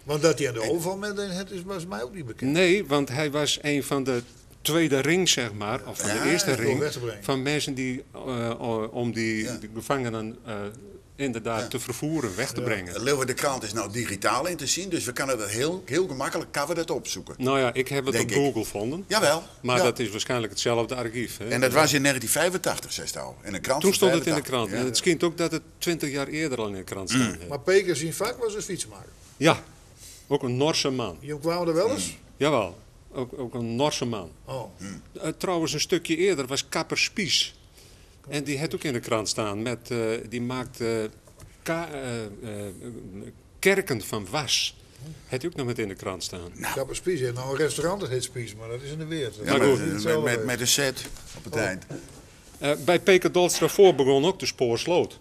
S2: Want dat hij aan de overval met een het is, was mij ook niet bekend.
S4: Nee, want hij was een van de tweede ring, zeg maar, of van
S3: Ja,
S4: de eerste
S2: door
S4: ring,
S2: weg te brengen.
S4: van mensen die, uh, om die,
S3: Ja.
S4: die gevangenen uh, inderdaad
S3: Ja.
S4: te vervoeren, weg te brengen.
S3: Leeuwen de krant is nou digitaal in te zien, dus we kunnen dat heel, heel gemakkelijk kan we dat opzoeken.
S4: Nou ja, ik heb het
S3: Denk
S4: op
S3: ik.
S4: Google gevonden,
S3: Jawel.
S4: maar
S3: ja.
S4: dat is waarschijnlijk hetzelfde archief. Hè?
S3: En dat was in negentien vijfentachtig, zegt hij al. In een krant
S4: Toen
S3: van
S4: stond het in de
S3: vijfentachtig.
S4: krant. En het schijnt ook dat het twintig jaar eerder al in de krant
S3: Mm.
S4: stond.
S2: Maar Peker zijn vak was een fietsenmaker.
S4: Ja, ook een Norse man.
S2: Jullie kwamen er wel eens?
S4: Jawel, ook, ook een Norse man.
S2: Oh.
S4: Uh, trouwens, een stukje eerder was Kapper Spies. En die had ook in de krant staan. Met, uh, die maakt uh, ka- uh, uh, kerken van was. Had hij ook nog met in de krant staan.
S2: Kapper Spies heeft nou een restaurant dat heet Spies, maar dat is in de weer.
S3: Ja,
S4: Maar
S3: met,
S4: goed,
S3: met,
S2: hetzelfde
S3: met,
S2: geweest.
S3: met een set op het eind.
S4: Uh, bij Peker Dolstra voor begon ook de Spoorsloot.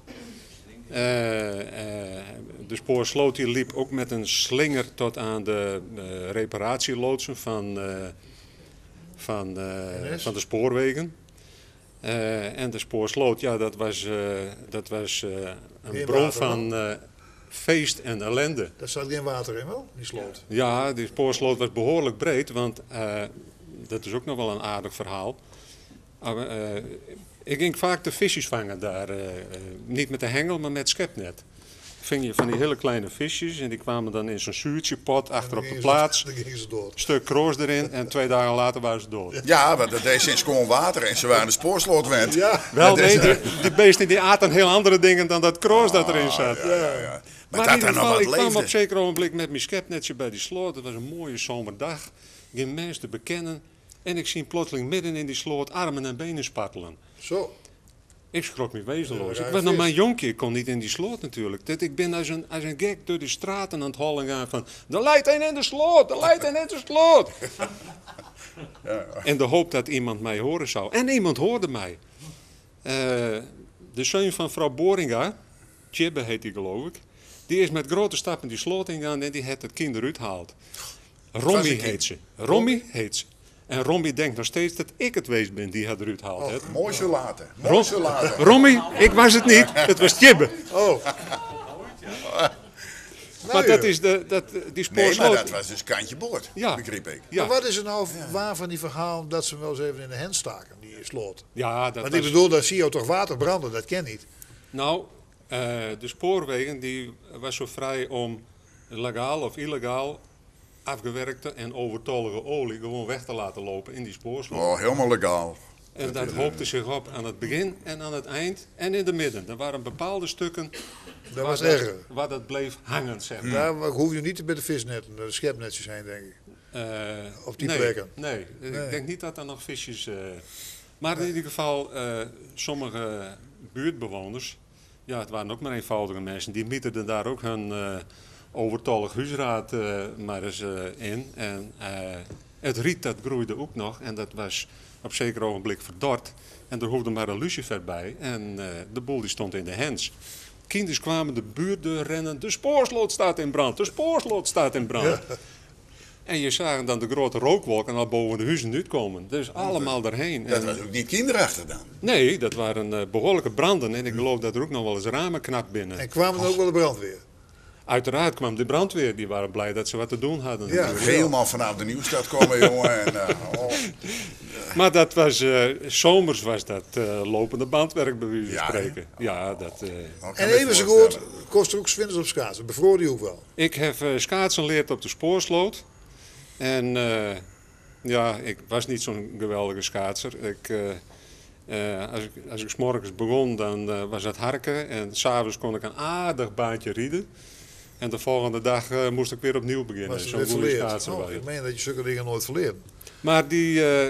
S4: Uh, uh, de Spoorsloot die liep ook met een slinger tot aan de uh, reparatieloodsen van, uh, van, uh, van de spoorwegen. Uh, en de Spoorsloot, ja, dat was, uh, dat was uh, een
S2: Geen
S4: bron
S2: water,
S4: van uh, feest en ellende.
S2: Daar staat geen water in wel, die sloot.
S4: Ja, die Spoorsloot was behoorlijk breed, want uh, dat is ook nog wel een aardig verhaal. Maar, uh, ik ging vaak de visjes vangen daar, uh, uh, niet met de hengel, maar met schepnet. Ving je van die hele kleine visjes en die kwamen dan in zo'n zuurtje pot achter
S2: Dan
S4: op de
S2: gingen ze-
S4: plaats.
S2: Dan gingen ze dood.
S4: Stuk kroos erin en twee dagen later waren ze dood.
S3: Ja, want dat deed sinds gewoon water en ze waren de spoorsloot wend.
S2: Ja.
S4: Wel,
S3: Dat is-
S4: nee, die, die beesten die aten heel andere dingen dan dat kroos dat erin zat.
S3: Ja, ja, ja. Maar,
S4: Maar
S3: dat
S4: in
S3: er
S4: ieder
S3: nog
S4: geval,
S3: wat
S4: ik kwam op
S3: leefde.
S4: zeker ogenblik met mijn schepnetje bij die sloot. Het was een mooie zomerdag. Geen mens te bekennen. En ik zie plotseling midden in die sloot armen en benen spartelen.
S2: Zo.
S4: Ik schrok me wezenloos.
S2: Ja,
S4: Ik was nog
S2: vis.
S4: maar een jonkje, ik kon niet in die sloot natuurlijk. Dat, ik ben als een, als een gek door die straten aan het hollen gaan van... Er leidt een in de sloot, er leidt een in de sloot. En de hoop dat iemand mij horen zou. En iemand hoorde mij. Eh, de zoon van vrouw Boringa, Tjibbe heet die geloof ik... Die is met grote stappen die sloot ingegaan en die heeft het kind eruit gehaald. Romy
S3: kind.
S4: heet ze. Romy heet ze. En Romy denkt nog steeds dat ik het wees ben die het eruit haalt. hè.
S3: Mooi zo later. Mooi
S4: Rom-
S3: zo later.
S4: Romy, ik was het niet. Het was Tjibbe.
S2: Oh.
S4: Maar dat is de, dat, die
S3: Nee,
S4: spoorsloot.
S3: maar dat was dus kantje boord,
S4: Ja.
S3: begreep ik.
S4: Ja,
S2: Maar wat is er nou waar van die verhaal dat ze wel eens even in de hand staken, die sloot?
S4: ja, dat
S2: Want
S4: was,
S2: ik bedoel, dat zie je toch water branden, dat ken niet.
S4: nou, eh, de spoorwegen die was zo vrij om legaal of illegaal afgewerkte en overtollige olie gewoon weg te laten lopen in die spoorsloot.
S3: Oh, helemaal legaal.
S4: En dat hoopte zich op aan het begin en aan het eind en in de midden. Er waren bepaalde stukken
S2: Dat was
S4: waar, dat,
S2: erger.
S4: waar dat bleef hangen, zeg maar.
S2: Daar hoef je niet bij de visnetten, de schepnetjes zijn, denk ik.
S4: Eh,
S2: Op die
S4: nee,
S2: plekken?
S4: Nee,
S2: Nee.
S4: ik denk niet dat er nog visjes... eh, maar in ieder geval, eh, sommige buurtbewoners... Ja, het waren ook maar eenvoudige mensen. Die mieterden daar ook hun eh overtollig huisraad eh, maar eens eh, in. En eh, het riet, dat groeide ook nog. En dat was op zeker ogenblik verdord. En er hoefde maar een lucifer bij. En eh, de boel die stond in de hens. Kinders kwamen de buurtdeur rennen. De spoorsloot staat in brand. De spoorsloot staat in brand. En je zag dan de grote rookwolken al boven de huizen uitkomen. Dus allemaal daarheen.
S3: Dat
S4: En-
S3: was ook niet kinderachtig dan.
S4: nee, dat waren eh, behoorlijke branden. En ik geloof dat er ook nog wel eens ramen knap binnen.
S2: En kwamen er ook wel de brandweer.
S4: Uiteraard kwam de brandweer. Die waren blij dat ze wat te doen hadden.
S2: Ja.
S4: natuurlijk.
S3: Helemaal vanaf de nieuwstad komen, jongen. En, uh, oh.
S4: Maar dat was, eh, zomers was dat eh, lopende bandwerk bij wijze van
S3: Ja, hè?
S4: spreken. Ja, dat... eh,
S2: En
S3: Oh, kan me
S2: even zo
S3: voorstellen.
S2: goed, kost er ook zwinders op schaatsen. Bevroor die ook wel.
S4: Ik heb eh, schaatsen geleerd op de spoorsloot. En eh, ja, ik was niet zo'n geweldige schaatser. Ik, eh, eh, als ik, als ik 's morgens begon, dan eh, was het harken. En s'avonds kon ik een aardig baantje rieden. En de volgende dag eh, moest ik weer opnieuw beginnen.
S2: Was het
S4: Zo'n
S2: weer
S4: goede
S2: verleerd.
S4: schaatser
S2: Oh,
S4: was ik.
S2: ik meen dat je zulke dingen nooit verleert.
S4: Maar die, eh,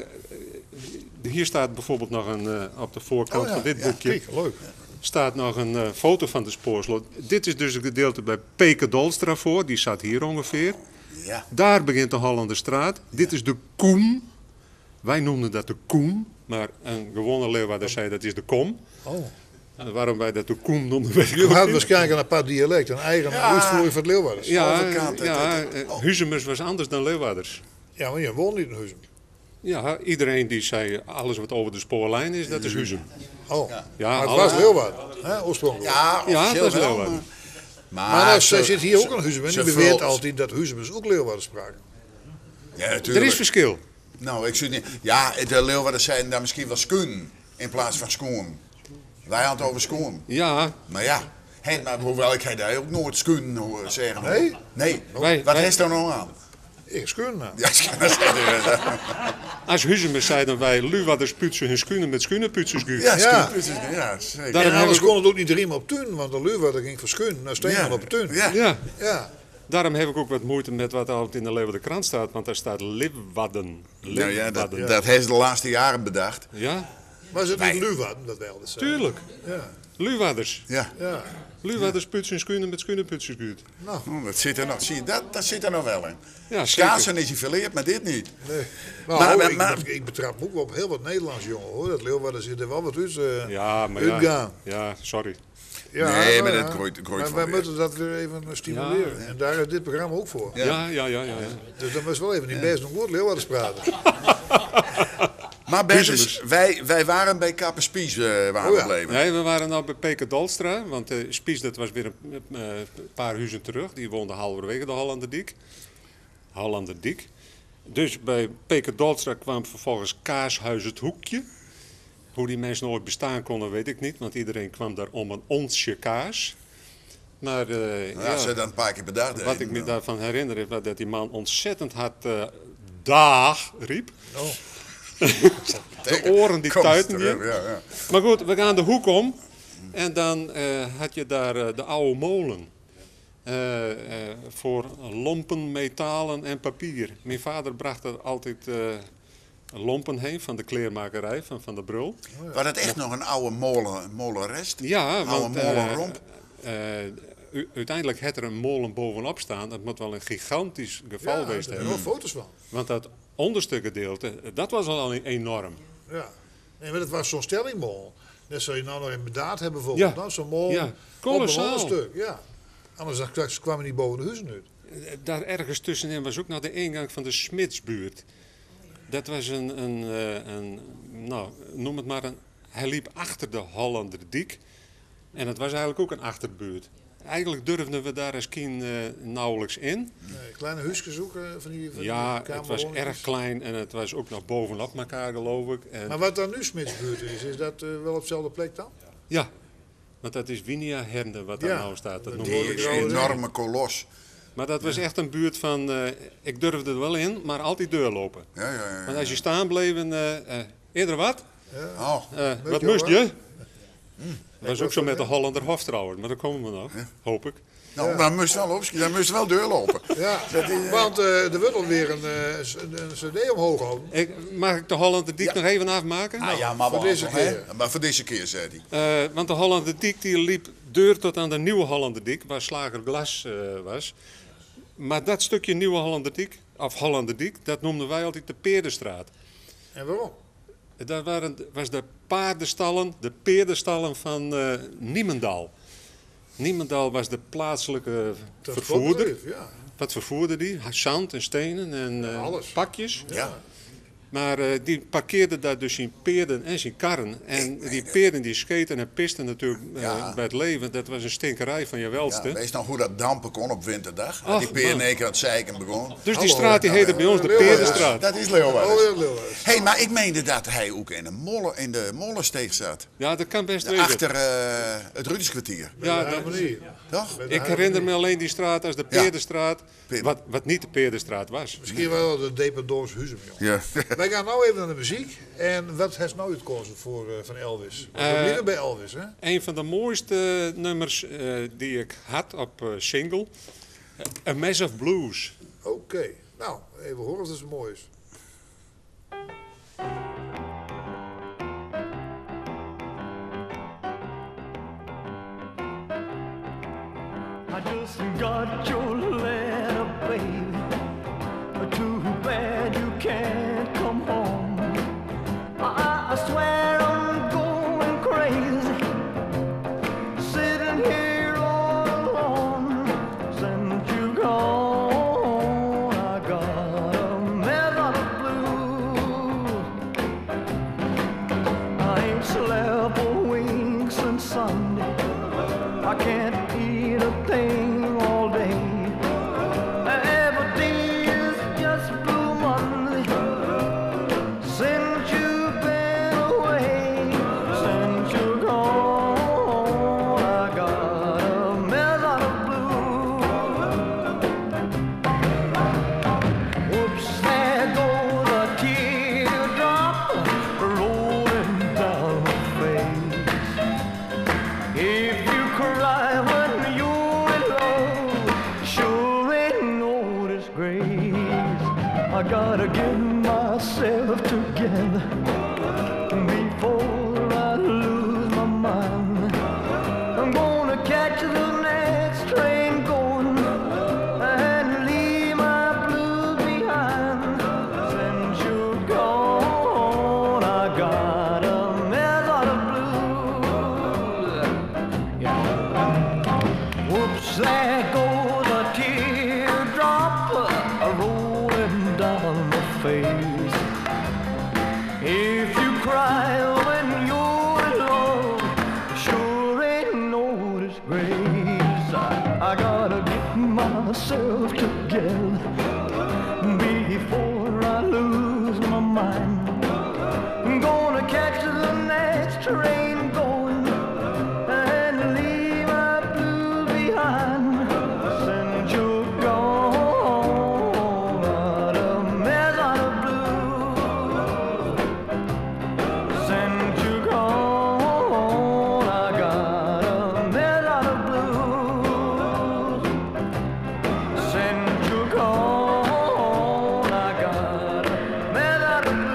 S4: hier staat bijvoorbeeld nog een, eh, op de voorkant
S2: Oh ja,
S4: van dit
S2: ja,
S4: boekje...
S2: kijk, leuk.
S4: staat nog een eh, foto van de spoorsloot. Dit is dus een gedeelte bij Peke Dolstra voor. Die staat hier ongeveer.
S3: Ja.
S4: Daar begint de Hollanderstraat. Dit is de Koem. Wij noemden dat de Koem. Maar een gewone Leeuwarder zei dat is de Kom.
S2: Oh.
S4: En waarom wij dat de Koem noemden, weet ik
S2: Jullie
S4: ook
S2: hadden
S4: niet.
S2: waarschijnlijk een apart dialect. Een eigen uitvoering van het Leeuwarders.
S4: Ja,
S3: overkant, het-
S4: ja
S3: het-
S4: eh,
S3: oh.
S4: Huzemers was anders dan Leeuwarders.
S2: Ja, maar je woont niet in Huzum.
S4: Ja, iedereen die zei alles wat over de spoorlijn is, dat is Huzem.
S2: Oh.
S4: Ja,
S2: maar het
S4: alle-
S2: was Leeuwarden, hè, oorspronkelijk.
S3: Ja,
S4: Ja,
S3: officieel
S4: dat is
S3: wel,
S4: Leeuwarden.
S3: maar,
S2: Maar nou,
S3: ze-
S2: ze zit hier ook
S3: ze-
S2: een Huizeman.
S3: ze
S2: Die beweert
S3: vult-
S2: altijd dat Huizemans ook Leeuwarden spraken.
S3: Ja,
S4: Er
S3: natuurlijk.
S4: is verschil.
S3: Nou, ik zou niet... Ja, de Leeuwarden zeiden daar misschien wel schoen in plaats van schoen. Wij hadden het over schoen.
S4: Ja,
S3: Maar ja, hey, maar hoewel ik hij daar ook nooit schoen hoor zeggen. hoor.
S2: Nee?
S3: Nee.
S4: Wij-
S3: Wat
S4: wij-
S3: is er nou aan?
S2: Ik scheur nou.
S3: Ja, dat zei hij.
S4: als Huizemers zeiden wij Leeuwarders poetsen hun schoenen met schoenenpoetsers goed.
S3: Ja,
S2: Ja.
S3: schoen, precies, ja, zeker.
S4: Daar-
S2: En
S4: heb
S2: anders
S4: ik
S2: kon het ook niet riemen op Tuin, want de Leeuwarden ging van Scheun naar Steenman op Tuin.
S3: Ja.
S4: Ja,
S2: Ja.
S4: daarom heb ik ook wat moeite met wat altijd in de Leeuwarden krant staat, want daar staat Leeuwarden.
S3: Nou ja, dat,
S4: Leeuwarden.
S3: dat heeft ze de laatste jaren bedacht.
S4: Ja,
S2: Maar is het niet Leeuwarden, dat wij altijd zeggen?
S4: tuurlijk.
S2: Ja.
S4: Leeuwarders.
S3: Ja,
S2: Ja.
S4: Leeuwarders poetsen hun schoenen met schoenenpoetsers goed.
S2: Nou,
S3: oh, dat, zit er nog, zie je, dat, dat zit er nog wel in.
S4: Ja,
S3: Schaatsen is hij verleerd, maar dit niet.
S2: nee. Nou,
S3: Maar-
S2: hoor,
S3: maar-
S2: ik,
S3: maar-
S2: ik betrap me ook wel op heel wat Nederlands jongen hoor. Dat Leeuwarden zit er wel wat uit. eh,
S4: Ja, maar ja.
S2: uitgaan.
S4: Ja, sorry.
S2: Ja,
S3: Nee, maar
S2: nou
S3: dat
S2: ja.
S3: groeit- groeit
S2: Maar
S3: van
S2: wij
S3: weer.
S2: moeten dat weer even eh, stimuleren. En daar is dit programma ook voor.
S3: Ja.
S4: Ja, ja, ja, ja. ja.
S2: Dus dan moest wel even niet best nog goed Leeuwarden praten.
S3: Maar Bezes, wij, wij waren bij Kappen Spies uh, waar
S2: Oh
S3: we
S2: ja.
S3: gebleven.
S4: Nee, we waren nou bij Peke Dalstra, want uh, Spies dat was weer een uh, paar huizen terug. Die woonde halverwege de Hollanderdiek. Hollanderdiek. Dus bij Peke Dalstra kwam vervolgens Kaashuis het Hoekje. Hoe die mensen nooit bestaan konden, weet ik niet, want iedereen kwam daar om een onsje kaas. Maar uh,
S3: Ja,
S4: ja,
S3: ze dan een paar keer bedacht.
S4: wat ik me daarvan herinner is dat die man ontzettend hard uh, daag riep.
S2: Oh.
S4: De oren die
S3: Kom
S4: tuiten
S3: terug,
S4: je.
S3: ja, ja.
S4: Maar goed, we gaan de hoek om. En dan uh, had je daar uh, de oude molen. Uh, uh, voor lompen, metalen en papier. Mijn vader bracht er altijd uh, lompen heen van de kleermakerij, van, van de Brul.
S3: Was dat echt nog een oude molen, molenrest?
S4: Ja,
S3: Oude
S4: want uh,
S3: molenromp?
S4: uh, u- uiteindelijk had er een molen bovenop staan. Dat moet wel een gigantisch geval
S2: Ja,
S4: geweest
S2: daar hebben
S4: hebben.
S2: we foto's van.
S4: Want dat onderste gedeelte, dat was al enorm.
S2: Ja. Nee, maar dat was zo'n stellingmol. Dat zou je nou nog in bedaad hebben bijvoorbeeld.
S4: Ja.
S2: Nou, zo'n mol
S4: Ja,
S2: op een
S4: kolossaal.
S2: stuk. Ja. Anders dan straks kwamen die boven de huizen uit.
S4: Daar ergens tussenin was ook nog de ingang van de Smidsbuurt. Dat was een, een, eh, een nou, noem het maar een, hij liep achter de Hollanderdiek. En het was eigenlijk ook een achterbuurt. Eigenlijk durfden we daar als kind eh, nauwelijks in.
S2: Nee, kleine huisjes zoeken van die van
S4: Ja,
S2: die
S4: het was
S2: kamerwoningjes.
S4: erg klein en het was ook nog bovenop elkaar geloof ik. En,
S2: Maar wat dan nu Smidsbuurt is, is dat eh, wel op dezelfde plek dan?
S4: ja, want dat is Winia Herne wat daar
S2: Ja,
S4: nou staat. Dat
S2: die
S4: noemen we
S3: Die
S4: ook
S3: is
S4: zo.
S3: een enorme kolos.
S4: Maar dat was echt een buurt van, eh, ik durfde er wel in, maar altijd deurlopen.
S3: Ja, ja, ja.
S4: Want als je staan bleef en eh, eh, eerder wat?
S3: Oh,
S4: Eh,
S2: Weet
S4: wat
S2: je
S4: moest
S2: wel,
S4: je? Dat was ook zo met de Hollander Hof trouwens, maar daar komen we nog, hoop ik.
S3: nou, dan moest wel opschieten, dan moest wel deurlopen.
S2: Ja, want eh er wordt alweer een, eh, s- een cd omhoog houden.
S4: Ik, mag ik de Hollander Diek nog even afmaken?
S3: Ah ja, maar
S2: voor
S3: wel,
S2: deze
S3: hè?
S2: keer.
S3: Maar voor deze keer, zei hij.
S4: Eh, want de Hollander Diek die liep deur tot aan de Nieuwe Hollander Diek, waar Slager Glas eh, was. Maar dat stukje Nieuwe Hollander Diek, of Hollander Diek, dat noemden wij altijd de Peerdenstraat.
S2: En waarom?
S4: Dat waren, was de paardenstallen, de peerdenstallen van eh Niemendal. Niemendal was de plaatselijke vervoerder.
S2: Transportbedrijf, Ja.
S4: Wat vervoerde die? Zand en stenen en eh,
S2: alles.
S4: pakjes.
S3: Ja.
S4: Maar eh, die parkeerde daar dus zijn peerden en zijn karren. En die peerden die scheten en pisten natuurlijk eh,
S3: Ja.
S4: bij het leven. Dat was een stinkerij van je
S3: Ja,
S4: welste.
S3: wees nog hoe dat dampen kon op winterdag.
S4: Ach,
S3: die peer in
S4: man.
S3: één keer aan het zeiken begon.
S4: Dus die
S2: Hallo,
S4: straat die heette bij ons de
S2: Leeuwarden.
S4: Peerdenstraat.
S3: Dat is Leeuwarden.
S2: Oh, ja, Leeuwarden.
S3: Hé, hey, maar ik meende dat hij ook in de, molen, in de molensteeg zat.
S4: Ja, dat kan best wezen.
S3: Achter eh, het Rudiskwartier.
S4: Ja,
S2: Bij de
S4: dat-
S2: harmonie.
S3: Toch?
S2: Bij de
S4: ik herinner
S2: harmonie.
S4: me alleen die straat als de
S3: Ja.
S4: Peerdenstraat.
S3: Peer-
S4: Wat, wat niet de Peerdenstraat was.
S2: Misschien wel de Dependance Huizen.
S3: Ja.
S2: Wij gaan nou even naar de muziek. En wat heeft nou uitgekozen voor, eh, van Elvis? Want we
S4: Eh,
S2: beginnen bij Elvis, hè?
S4: Een van de mooiste nummers eh, die ik had op eh, single. A Mess of Blues.
S2: Oké. Nou, even horen of het zo mooi is.
S6: I just got your letter, baby. Too bad you can't come home. I, I swear I'm going crazy, sitting here all alone. Since you gone, I got a mess of blues. I ain't slept a wink since Sunday. I can't eat a thing myself together before I lose my mind. I'm gonna catch the next train going and leave my blues behind. Since you're gone, I got a mess out of blues. Yeah. Whoops, there goes a teardrop rolling down my face. If you cry when you're alone, sure ain't no disgrace. I, I gotta get myself together before I lose my mind. I'm gonna catch the next train going and leave my blues behind. Since you're gone, got a mess out of blues. Since you're gone, I got a mess out of blues. Since you're gone, I got a mess out of blues.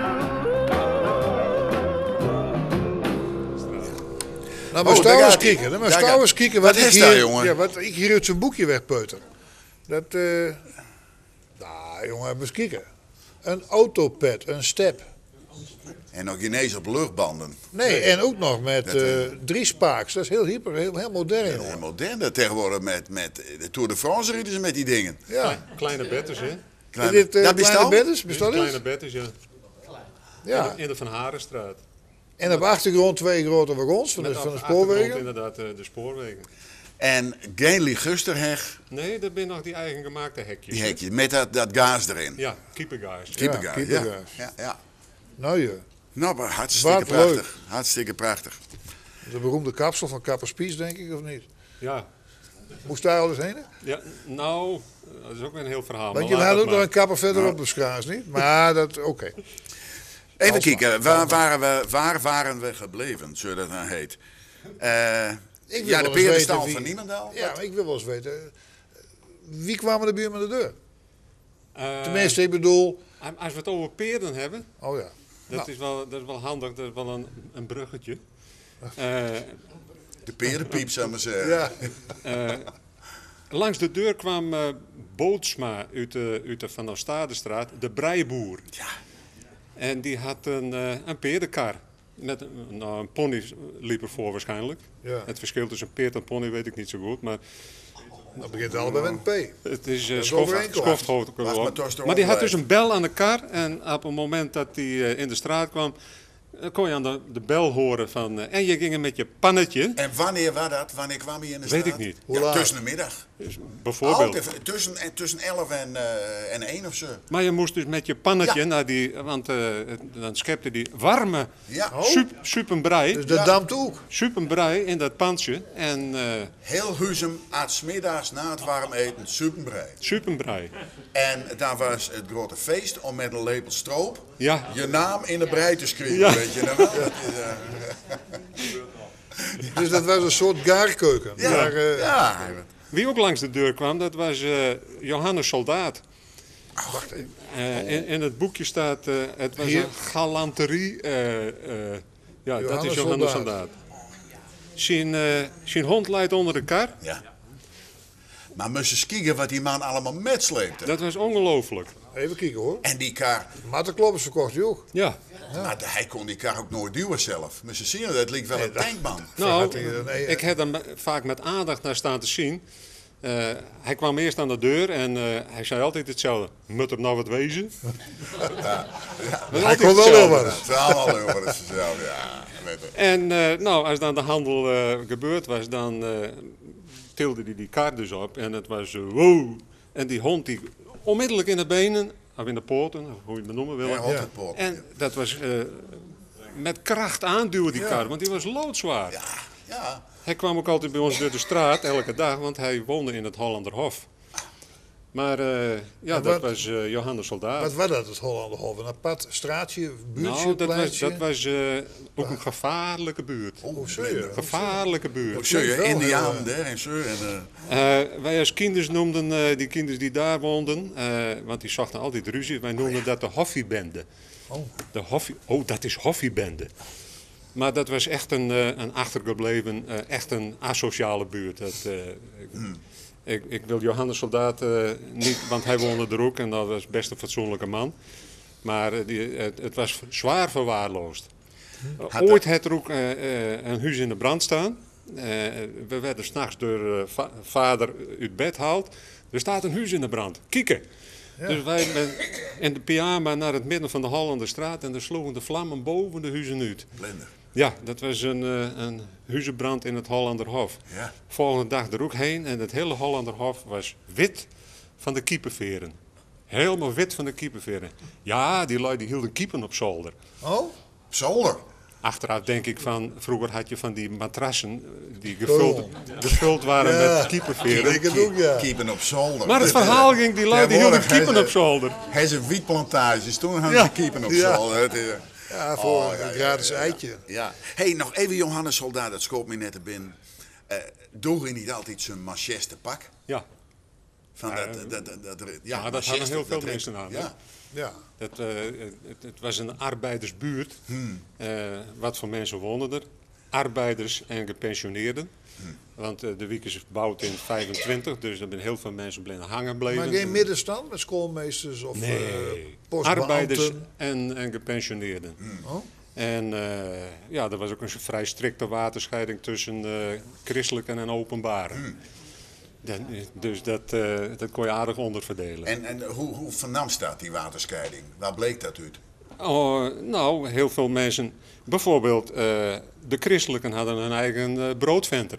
S2: Nou, maar
S3: Oh,
S2: staan
S3: daar
S2: eens
S3: gaat hij.
S2: kijken. Nou, maar
S3: Daar
S2: staan
S3: gaat-
S2: eens kijken
S3: Wat
S2: wat ik
S3: is daar,
S2: hier,
S3: jongen?
S2: ja, wat ik hier uit zijn boekje wegpeuter. Dat, eh nou jongen, even eens kijken. Een autopad, een step.
S3: En nog ineens op luchtbanden.
S2: Nee, en ook nog met
S3: Dat,
S2: eh,
S3: eh,
S2: drie spaaks. Dat is heel hyper, heel, heel modern,
S3: En
S2: jongen.
S3: moderne tegenwoordig met, met de Tour de France rijden ze met die dingen.
S2: Ja.
S4: Kleine betters, hè?
S3: Kleine-
S2: Is dit uh,
S3: dat
S2: kleine
S3: bestaat?
S2: bedders? Bestaat
S4: Kleine
S2: het?
S4: betters, ja.
S2: Ja.
S4: In de Van Harenstraat.
S2: En op de achtergrond twee grote wagons van de,
S4: Met
S2: van de
S4: op achtergrond
S2: spoorwegen.
S4: inderdaad eh, de spoorwegen.
S3: En geen ligusterheg,
S4: Nee, dat zijn nog die eigen gemaakte hekjes.
S3: die
S4: hè?
S3: hekjes, met dat, dat gaas erin.
S4: Ja, keepergaars.
S3: Keepergaas, ja.
S2: keepergaas.
S3: Ja, ja.
S2: Nou ja,
S3: Nou, maar hartstikke
S2: Wat
S3: prachtig.
S2: leuk.
S3: Hartstikke prachtig.
S2: de beroemde kapsel van Kapperspies, denk ik, of niet?
S4: Ja.
S2: Moest daar al eens heen?
S4: ja, nou, dat is ook weer een heel verhaal.
S2: Want
S4: maar
S2: je
S4: laat
S2: had
S4: het
S2: ook nog
S4: maar.
S2: een kapper verderop de schaars, niet? Maar dat, oké.
S3: Even
S2: Alsmaar.
S3: kijken, waar waren, we, waar waren we gebleven, zo dat nou heet? Eh,
S2: Ik wil
S3: ja, de
S2: wel eens
S3: Perenstal
S2: weten
S3: van
S2: wie-
S3: Niemendal.
S2: Ja, maar ik wil wel eens weten. eh, Wie kwam de buurman de deur?
S4: Eh,
S2: Tenminste, ik bedoel.
S4: als we het over peerden hebben,
S2: Oh ja.
S4: dat,
S2: Nou.
S4: is, wel, dat is wel handig, dat is wel een, een bruggetje. Eh,
S3: De perenpiep, zou ik maar zeggen.
S2: Ja.
S4: eh, langs de deur kwam eh, Bootsma uit de, uit de Van Oostadestraat, de breiboer.
S3: Ja.
S4: En die had een, eh, een peerdenkar. Met een, nou, een pony liep ervoor waarschijnlijk.
S2: Ja.
S4: Het verschil tussen een peerd en pony weet ik niet zo goed. Maar
S2: Dat begint allebei met een P.
S4: het is uh,
S2: is
S4: schoft,
S2: overeenkomst.
S4: schofthoofd.
S3: Wacht maar, tot ze
S4: Maar die had
S3: erom
S4: dus een bel aan de kar. En op het moment dat hij uh, in de straat kwam, uh, kon je aan de, de bel horen van... Uh, en je ging er met je pannetje,
S3: En wanneer was dat? Wanneer kwam hij in de
S4: Weet
S3: straat?
S4: ik niet.
S2: Hoe
S3: Ja,
S2: laat?
S3: tussen de middag.
S4: dus bijvoorbeeld.
S3: Altijd, tussen, en- tussen elf en, eh en één of zo.
S4: Maar je moest dus met je pannetje
S3: Ja.
S4: naar die... Want uh, dan schepte die warme
S3: Ja,
S4: sup, superbrei.
S2: Dus de
S3: Ja.
S2: damt ook.
S4: Superbrei in dat pantje. En uh,
S3: heel Huzem had 's middags na het warm eten superbrei.
S4: superbrei.
S3: En daar was het grote feest om met een lepel stroop
S4: Ja.
S3: je naam in de brei te schrijven.
S4: Ja.
S3: Weet je nog wel? Dat is, eh,
S2: Dus dat was een soort gaarkeuken.
S3: ja,
S2: Maar, eh,
S3: ja.
S4: Wie ook langs de deur kwam, dat was uh, Johannes Soldaat.
S2: Wacht even.
S4: Uh, in, in het boekje staat, uh, het was
S2: Hier?
S4: een galanterie. uh, uh, ja, dat
S2: Johannes
S4: is Johannes
S2: Soldaat.
S4: Soldaat. Zijn, uh, zijn hond leidt onder de kar.
S3: ja. Maar moest eens kijken wat die man allemaal metsleepte.
S4: Dat was ongelooflijk.
S2: Even kijken hoor.
S3: En die kar,
S2: Mattenkloppers verkocht hij ook.
S4: Ja.
S3: maar hij kon die kar ook nooit duwen zelf. Moest je zien, dat leek wel een
S2: dat-
S3: tankman.
S4: Nou,
S2: had hij er- nee,
S4: ik heb hem vaak met aandacht naar staan te zien. Uh, hij kwam eerst aan de deur en uh, hij zei altijd hetzelfde. Moet er nou wat wezen?
S2: Hij kon wel heel wat.
S3: Het is allemaal over het zelf, ja. Weet je.
S4: En uh, nou, als dan de handel uh, gebeurd was, dan uh, tilde hij die kaart dus op. En het was uh, wow. En die hond die onmiddellijk in de benen, of in de poten, of hoe je het benoemen wil.
S3: Ja, honderdpoot.
S4: En dat was uh, met kracht aanduwen die kar, want die was loodzwaar.
S3: Ja, ja.
S4: Hij kwam ook altijd bij ons door de straat, elke dag, want hij woonde in het Hollanderhof. Maar uh, ja,
S2: En
S4: dat
S2: wat-
S4: was uh, Johannes Soldaat.
S2: Wat was dat, het Hollanderhof? Een apart straatje, buurtje,
S4: nou, dat was,
S2: pleintje?
S4: dat was uh, ook een gevaarlijke buurt.
S2: Oh, serieus?
S4: Gevaarlijke buurt.
S3: Zul je
S2: wel,
S3: Indianen
S2: heel,
S3: hè, en zo. En, uh,
S4: Uh, wij als kinders noemden uh, die kinders die daar woonden, uh, want die zochten altijd ruzie, wij noemden dat de Hoffiebende.
S2: Oh.
S4: De Hoffie, oh, dat is Hoffiebende. Maar dat was echt een, uh, een achtergebleven, uh, echt een asociale buurt. Dat, uh,
S3: Hmm.
S4: ik, ik wil Johannes Soldaat uh, niet, want hij woonde er ook en dat was best een fatsoenlijke man. Maar uh, die, het, het was zwaar verwaarloosd. Uh,
S3: Had
S4: ooit had er ook uh, uh, een huis in de brand staan. Uh, we werden s'nachts door uh, va- vader uit bed gehaald. Er staat een huis in de brand. Kieken. Dus wij met, in de pyjama naar het midden van de Hollanderstraat en er sloegen de vlammen boven de huizen uit.
S3: Blender.
S4: Ja, dat was een, uh, een huizenbrand in het Hollanderhof.
S3: Ja.
S4: Volgende dag er ook heen en het hele Hollanderhof was wit van de kiepenveren. Helemaal wit van de kiepenveren. Ja, die lui die hielden kiepen op zolder.
S2: Oh?
S3: Zolder.
S4: Achteraf denk ik van, vroeger had je van die matrassen eh, die gevuld, gevuld waren
S2: Ja.
S4: met kiepenveren.
S2: Ik het ook, ja.
S3: Kiepen op zolder.
S4: Maar het verhaal ging, die lui die hielden kiepen op zolder.
S3: Hij is een wietplantages, toen hadden
S4: Ja.
S3: ze kiepen op
S2: Ja.
S3: zolder. Het is-
S2: Ja, voor
S3: Oh, ja,
S2: een
S3: ja,
S2: gratis
S3: ja, ja.
S2: eitje.
S3: Ja. Hey, nog even Johannes Soldaat, dat schoot me net er binnen. Uh, Doe je niet altijd zijn Manchester pak?
S4: Ja,
S3: Van
S4: Ja,
S3: dat, dat, dat, dat, ja,
S4: ja, dat
S3: Manchester,
S4: hadden heel veel
S3: dat-
S4: mensen aan, hè?
S3: Ja.
S2: Ja.
S4: dat, eh, het, het was een arbeidersbuurt. Eh, wat voor mensen woonden er? Arbeiders en gepensioneerden. Want eh, de wiek is gebouwd in vijfentwintig, dus er zijn heel veel mensen blijven hangen
S2: Maar
S4: gebleven.
S2: geen middenstand met schoolmeesters of
S4: Nee,
S2: eh, postbeambten?
S4: arbeiders en, en gepensioneerden.
S2: Oh?
S4: En eh, ja, er was ook een vrij strikte waterscheiding tussen eh christelijk en openbare. Dat- dus dat, eh, dat kon je aardig onderverdelen.
S3: En, en hoe, hoe vernam staat die waterscheiding? Waar bleek dat uit?
S4: Oh, nou, heel veel mensen. Bijvoorbeeld, eh, de christelijken hadden een eigen eh, broodventer.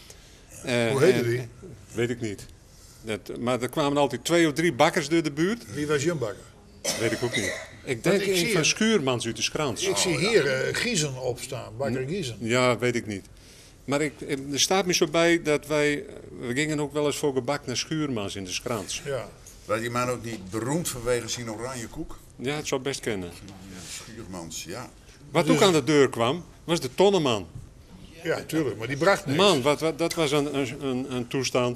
S4: Eh,
S2: Hoe heette
S4: en-
S2: die?
S4: Weet ik niet. Dat, maar er kwamen altijd twee of drie bakkers door de buurt.
S2: Wie was Jumbakker?
S4: Weet ik ook niet. Ik denk
S2: ik
S4: een
S2: zie
S4: van
S2: een-
S4: Schuurmans uit de Skrans.
S2: Ik zie hier eh Giezen opstaan, Bakker Giezen.
S4: Ja, weet ik niet. Maar ik, er staat me zo bij dat wij... We gingen ook wel eens voor gebak naar Schuurmans in de Skrans.
S2: Ja.
S3: Was die man ook niet beroemd vanwege zijn oranje koek?
S4: Ja, het zou best kennen.
S3: Schuurmans, ja.
S4: Wat ook aan de deur kwam, was de Tonneman.
S2: Ja, tuurlijk, maar die bracht niks.
S4: Man, wat, wat, dat was een, een, een, een toestand.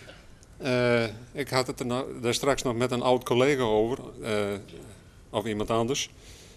S4: Eh, ik had het er nou, daar straks nog met een oud collega over, eh, of iemand anders.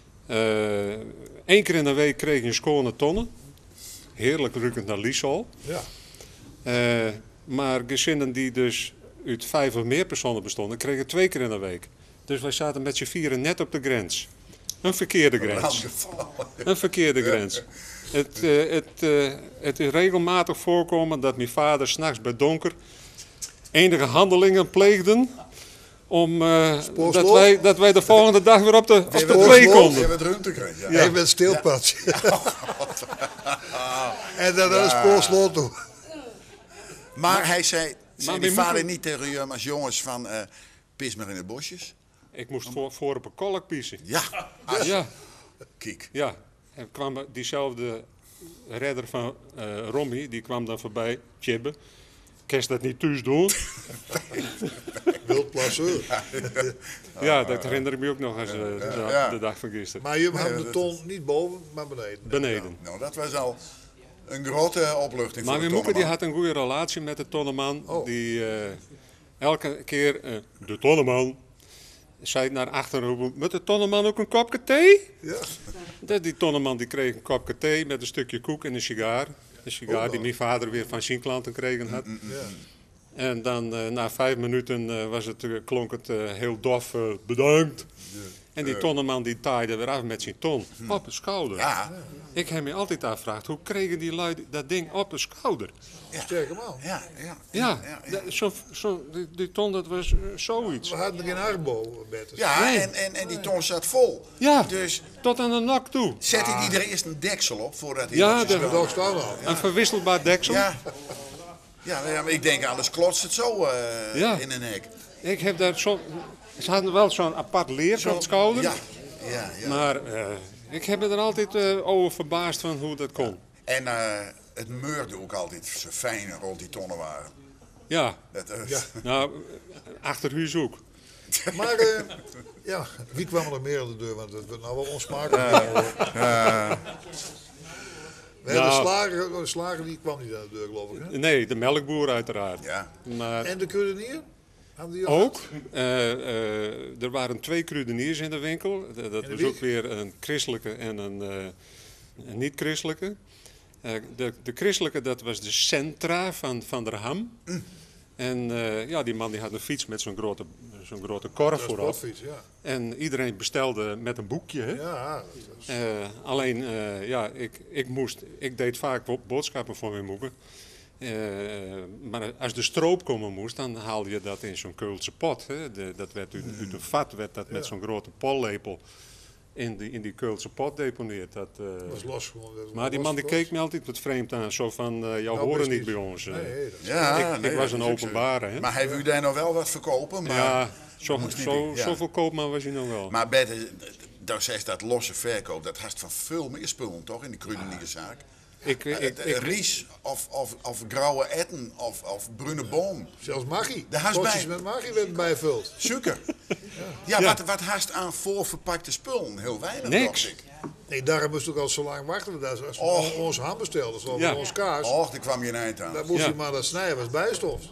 S4: Eén keer in de week kreeg je een schone tonne. Heerlijk ruikend naar Liesol.
S2: Ja.
S4: Eh, maar gezinnen die dus uit vijf of meer personen bestonden, kregen twee keer in de week. Dus wij zaten met z'n vieren net op de grens. Een verkeerde grens.
S3: Randgevallen.
S4: Een verkeerde grens. Het, eh, het, eh, het is regelmatig voorkomen dat mijn vader s'nachts bij donker enige handelingen pleegden om eh, dat,
S2: Spoorslot?
S4: wij, dat wij de volgende dag weer op de, op de
S2: Spoorslot?
S4: play
S3: Je
S4: konden.
S3: hebt ruimte gekregen. Ja.
S2: Even met stilpad. En dan naar het spoorslot toe.
S3: Maar hij zei, zei die
S4: mijn
S3: vader
S4: moeder-
S3: niet tegen jullie als jongens van eh pis maar in de bosjes?
S4: Ik moest voor, voor op een kolk piezen.
S3: Ja, als,
S4: Ja,
S3: kijk.
S4: ja. En kwam diezelfde redder van eh Rommie, die kwam dan voorbij, Tjibbe. Kerst dat niet thuis doen?
S2: Wildplasseur.
S4: Ja, dat herinner ik me ook nog eens eh, de,
S3: ja.
S4: de dag van gisteren.
S2: Maar je had
S3: Nee,
S2: de
S3: dat-
S2: ton niet boven, maar beneden.
S4: Beneden.
S3: Nou, dat was al een grote opluchting
S4: Maar
S3: voor de
S4: mijn moeder die
S3: Tonneman.
S4: had een goede relatie met de Tonneman.
S2: Oh.
S4: Die eh, elke keer, eh, de Tonneman, zei naar achteren roepen, met de Tonneman ook een kopje thee?
S2: Ja.
S4: Dat die Tonneman die kreeg een kopje thee met een stukje koek en een sigaar. Een sigaar die mijn vader weer van zijn klanten gekregen had.
S2: Ja.
S4: En dan eh, na vijf minuten eh, was het, eh, klonk het eh, heel dof, eh, bedankt. En die Tonneman die taaide weer af met zijn ton op de schouder.
S3: Ja,
S4: Ik heb me altijd afgevraagd, hoe kregen die lui dat ding op de schouder?
S2: Sterke man.
S3: ja, ja.
S4: Ja,
S3: ja, ja.
S4: dat- zo, zo, die, die ton dat was eh, zoiets.
S2: We hadden geen arbo, Bertus.
S3: Ja,
S4: Nee.
S3: en, en, en die ton zat vol.
S4: Ja,
S3: Dus
S4: tot aan de nok toe.
S3: zet hij die er eerst een deksel op voordat hij...
S4: Ja,
S3: op
S4: de-
S3: zijn
S2: Dat staan al.
S4: Een verwisselbaar deksel.
S3: Ja. Ja, ja, maar ik denk anders klotst het zo eh,
S4: Ja.
S3: in een nek.
S4: Ik heb daar zo, ze hadden wel zo'n apart leer op het schouder.
S3: Ja, ja, ja.
S4: Maar eh, ik heb me er altijd eh, over verbaasd van hoe dat kon.
S3: En eh, het meurde ook altijd zo fijn rond die tonnen waren.
S4: Ja,
S3: Dat, eh,
S2: Ja.
S4: nou, achter huis ook.
S2: Maar eh, ja, wie kwam er nog meer aan de deur? Want het wordt nou wel onsmakelijk. Nee, de,
S4: Nou.
S2: slager, de slager die kwam niet aan de deur, geloof ik. Hè?
S4: Nee, de melkboer uiteraard.
S3: ja.
S4: Maar
S2: En de kruidenier? Hadden die
S4: ook, eh, eh, er waren twee kruideniers in de winkel. Dat, dat
S2: In de
S4: was
S2: wiek?
S4: ook weer een christelijke en een, eh, een niet-christelijke. Eh, de, de christelijke, dat was de Centra van, van der Ham.
S2: Mm.
S4: En eh, ja, die man die had een fiets met zo'n grote, zo'n grote korf
S2: Dat is
S4: voorop.
S2: sportfiets, ja.
S4: En iedereen bestelde met een boekje. Hè?
S2: Ja, dat is-
S4: Eh, alleen, eh, ja, ik, ik, moest, ik deed vaak bo- boodschappen voor mijn moeder. Eh, maar als de stroop komen moest, dan haalde je dat in zo'n Keulse pot. Hè? De, dat werd uit, uit een vat, werd dat met
S2: Ja.
S4: zo'n grote pollepel in die, in die Keulse pot deponeerd. Dat, eh,
S2: dat was los gewoon. dat was
S4: maar die man die
S2: losgekocht.
S4: keek me altijd wat vreemd aan. Zo van, eh jou
S2: Nou,
S4: horen
S2: best
S4: niet
S2: niet.
S4: bij ons. eh.
S2: Nee, nee, dat is-
S3: Ja,
S4: ik,
S3: nee,
S4: ik was
S3: dat
S4: een
S3: is ook zo.
S4: openbare. Hè?
S3: Maar heeft u daar nog wel wat verkopen? Maar,
S4: ja, zo,
S3: moest niet
S4: zo,
S3: in, ja.
S4: zoveel koopman was hij nog wel.
S3: maar bij de, daar zegt dat losse verkoop, dat haast van veel meer spullen toch in die kruidenierszaak?
S4: ik,
S3: Eh,
S4: ik,
S3: het,
S4: ik,
S3: eh, Ries of, of, of grauwe etten of, of brune boom.
S2: Zelfs Maggie.
S3: De haast
S2: Potjes
S3: bij.
S2: met Maggie werden bijgevuld.
S3: Suiker. Ja,
S4: Ja.
S3: Wat, wat haast aan voorverpakte spullen? Heel weinig,
S4: Niks.
S3: dacht ik.
S2: Nee, daarom moest ik al zo lang wachten. Dat is- Als we
S3: Och.
S2: ons ham bestelden, zoals
S4: Ja.
S2: ons kaas,
S3: Och, daar kwam je een eind aan.
S2: dan moest
S4: Ja.
S2: je maar dat snijden, was bijstof.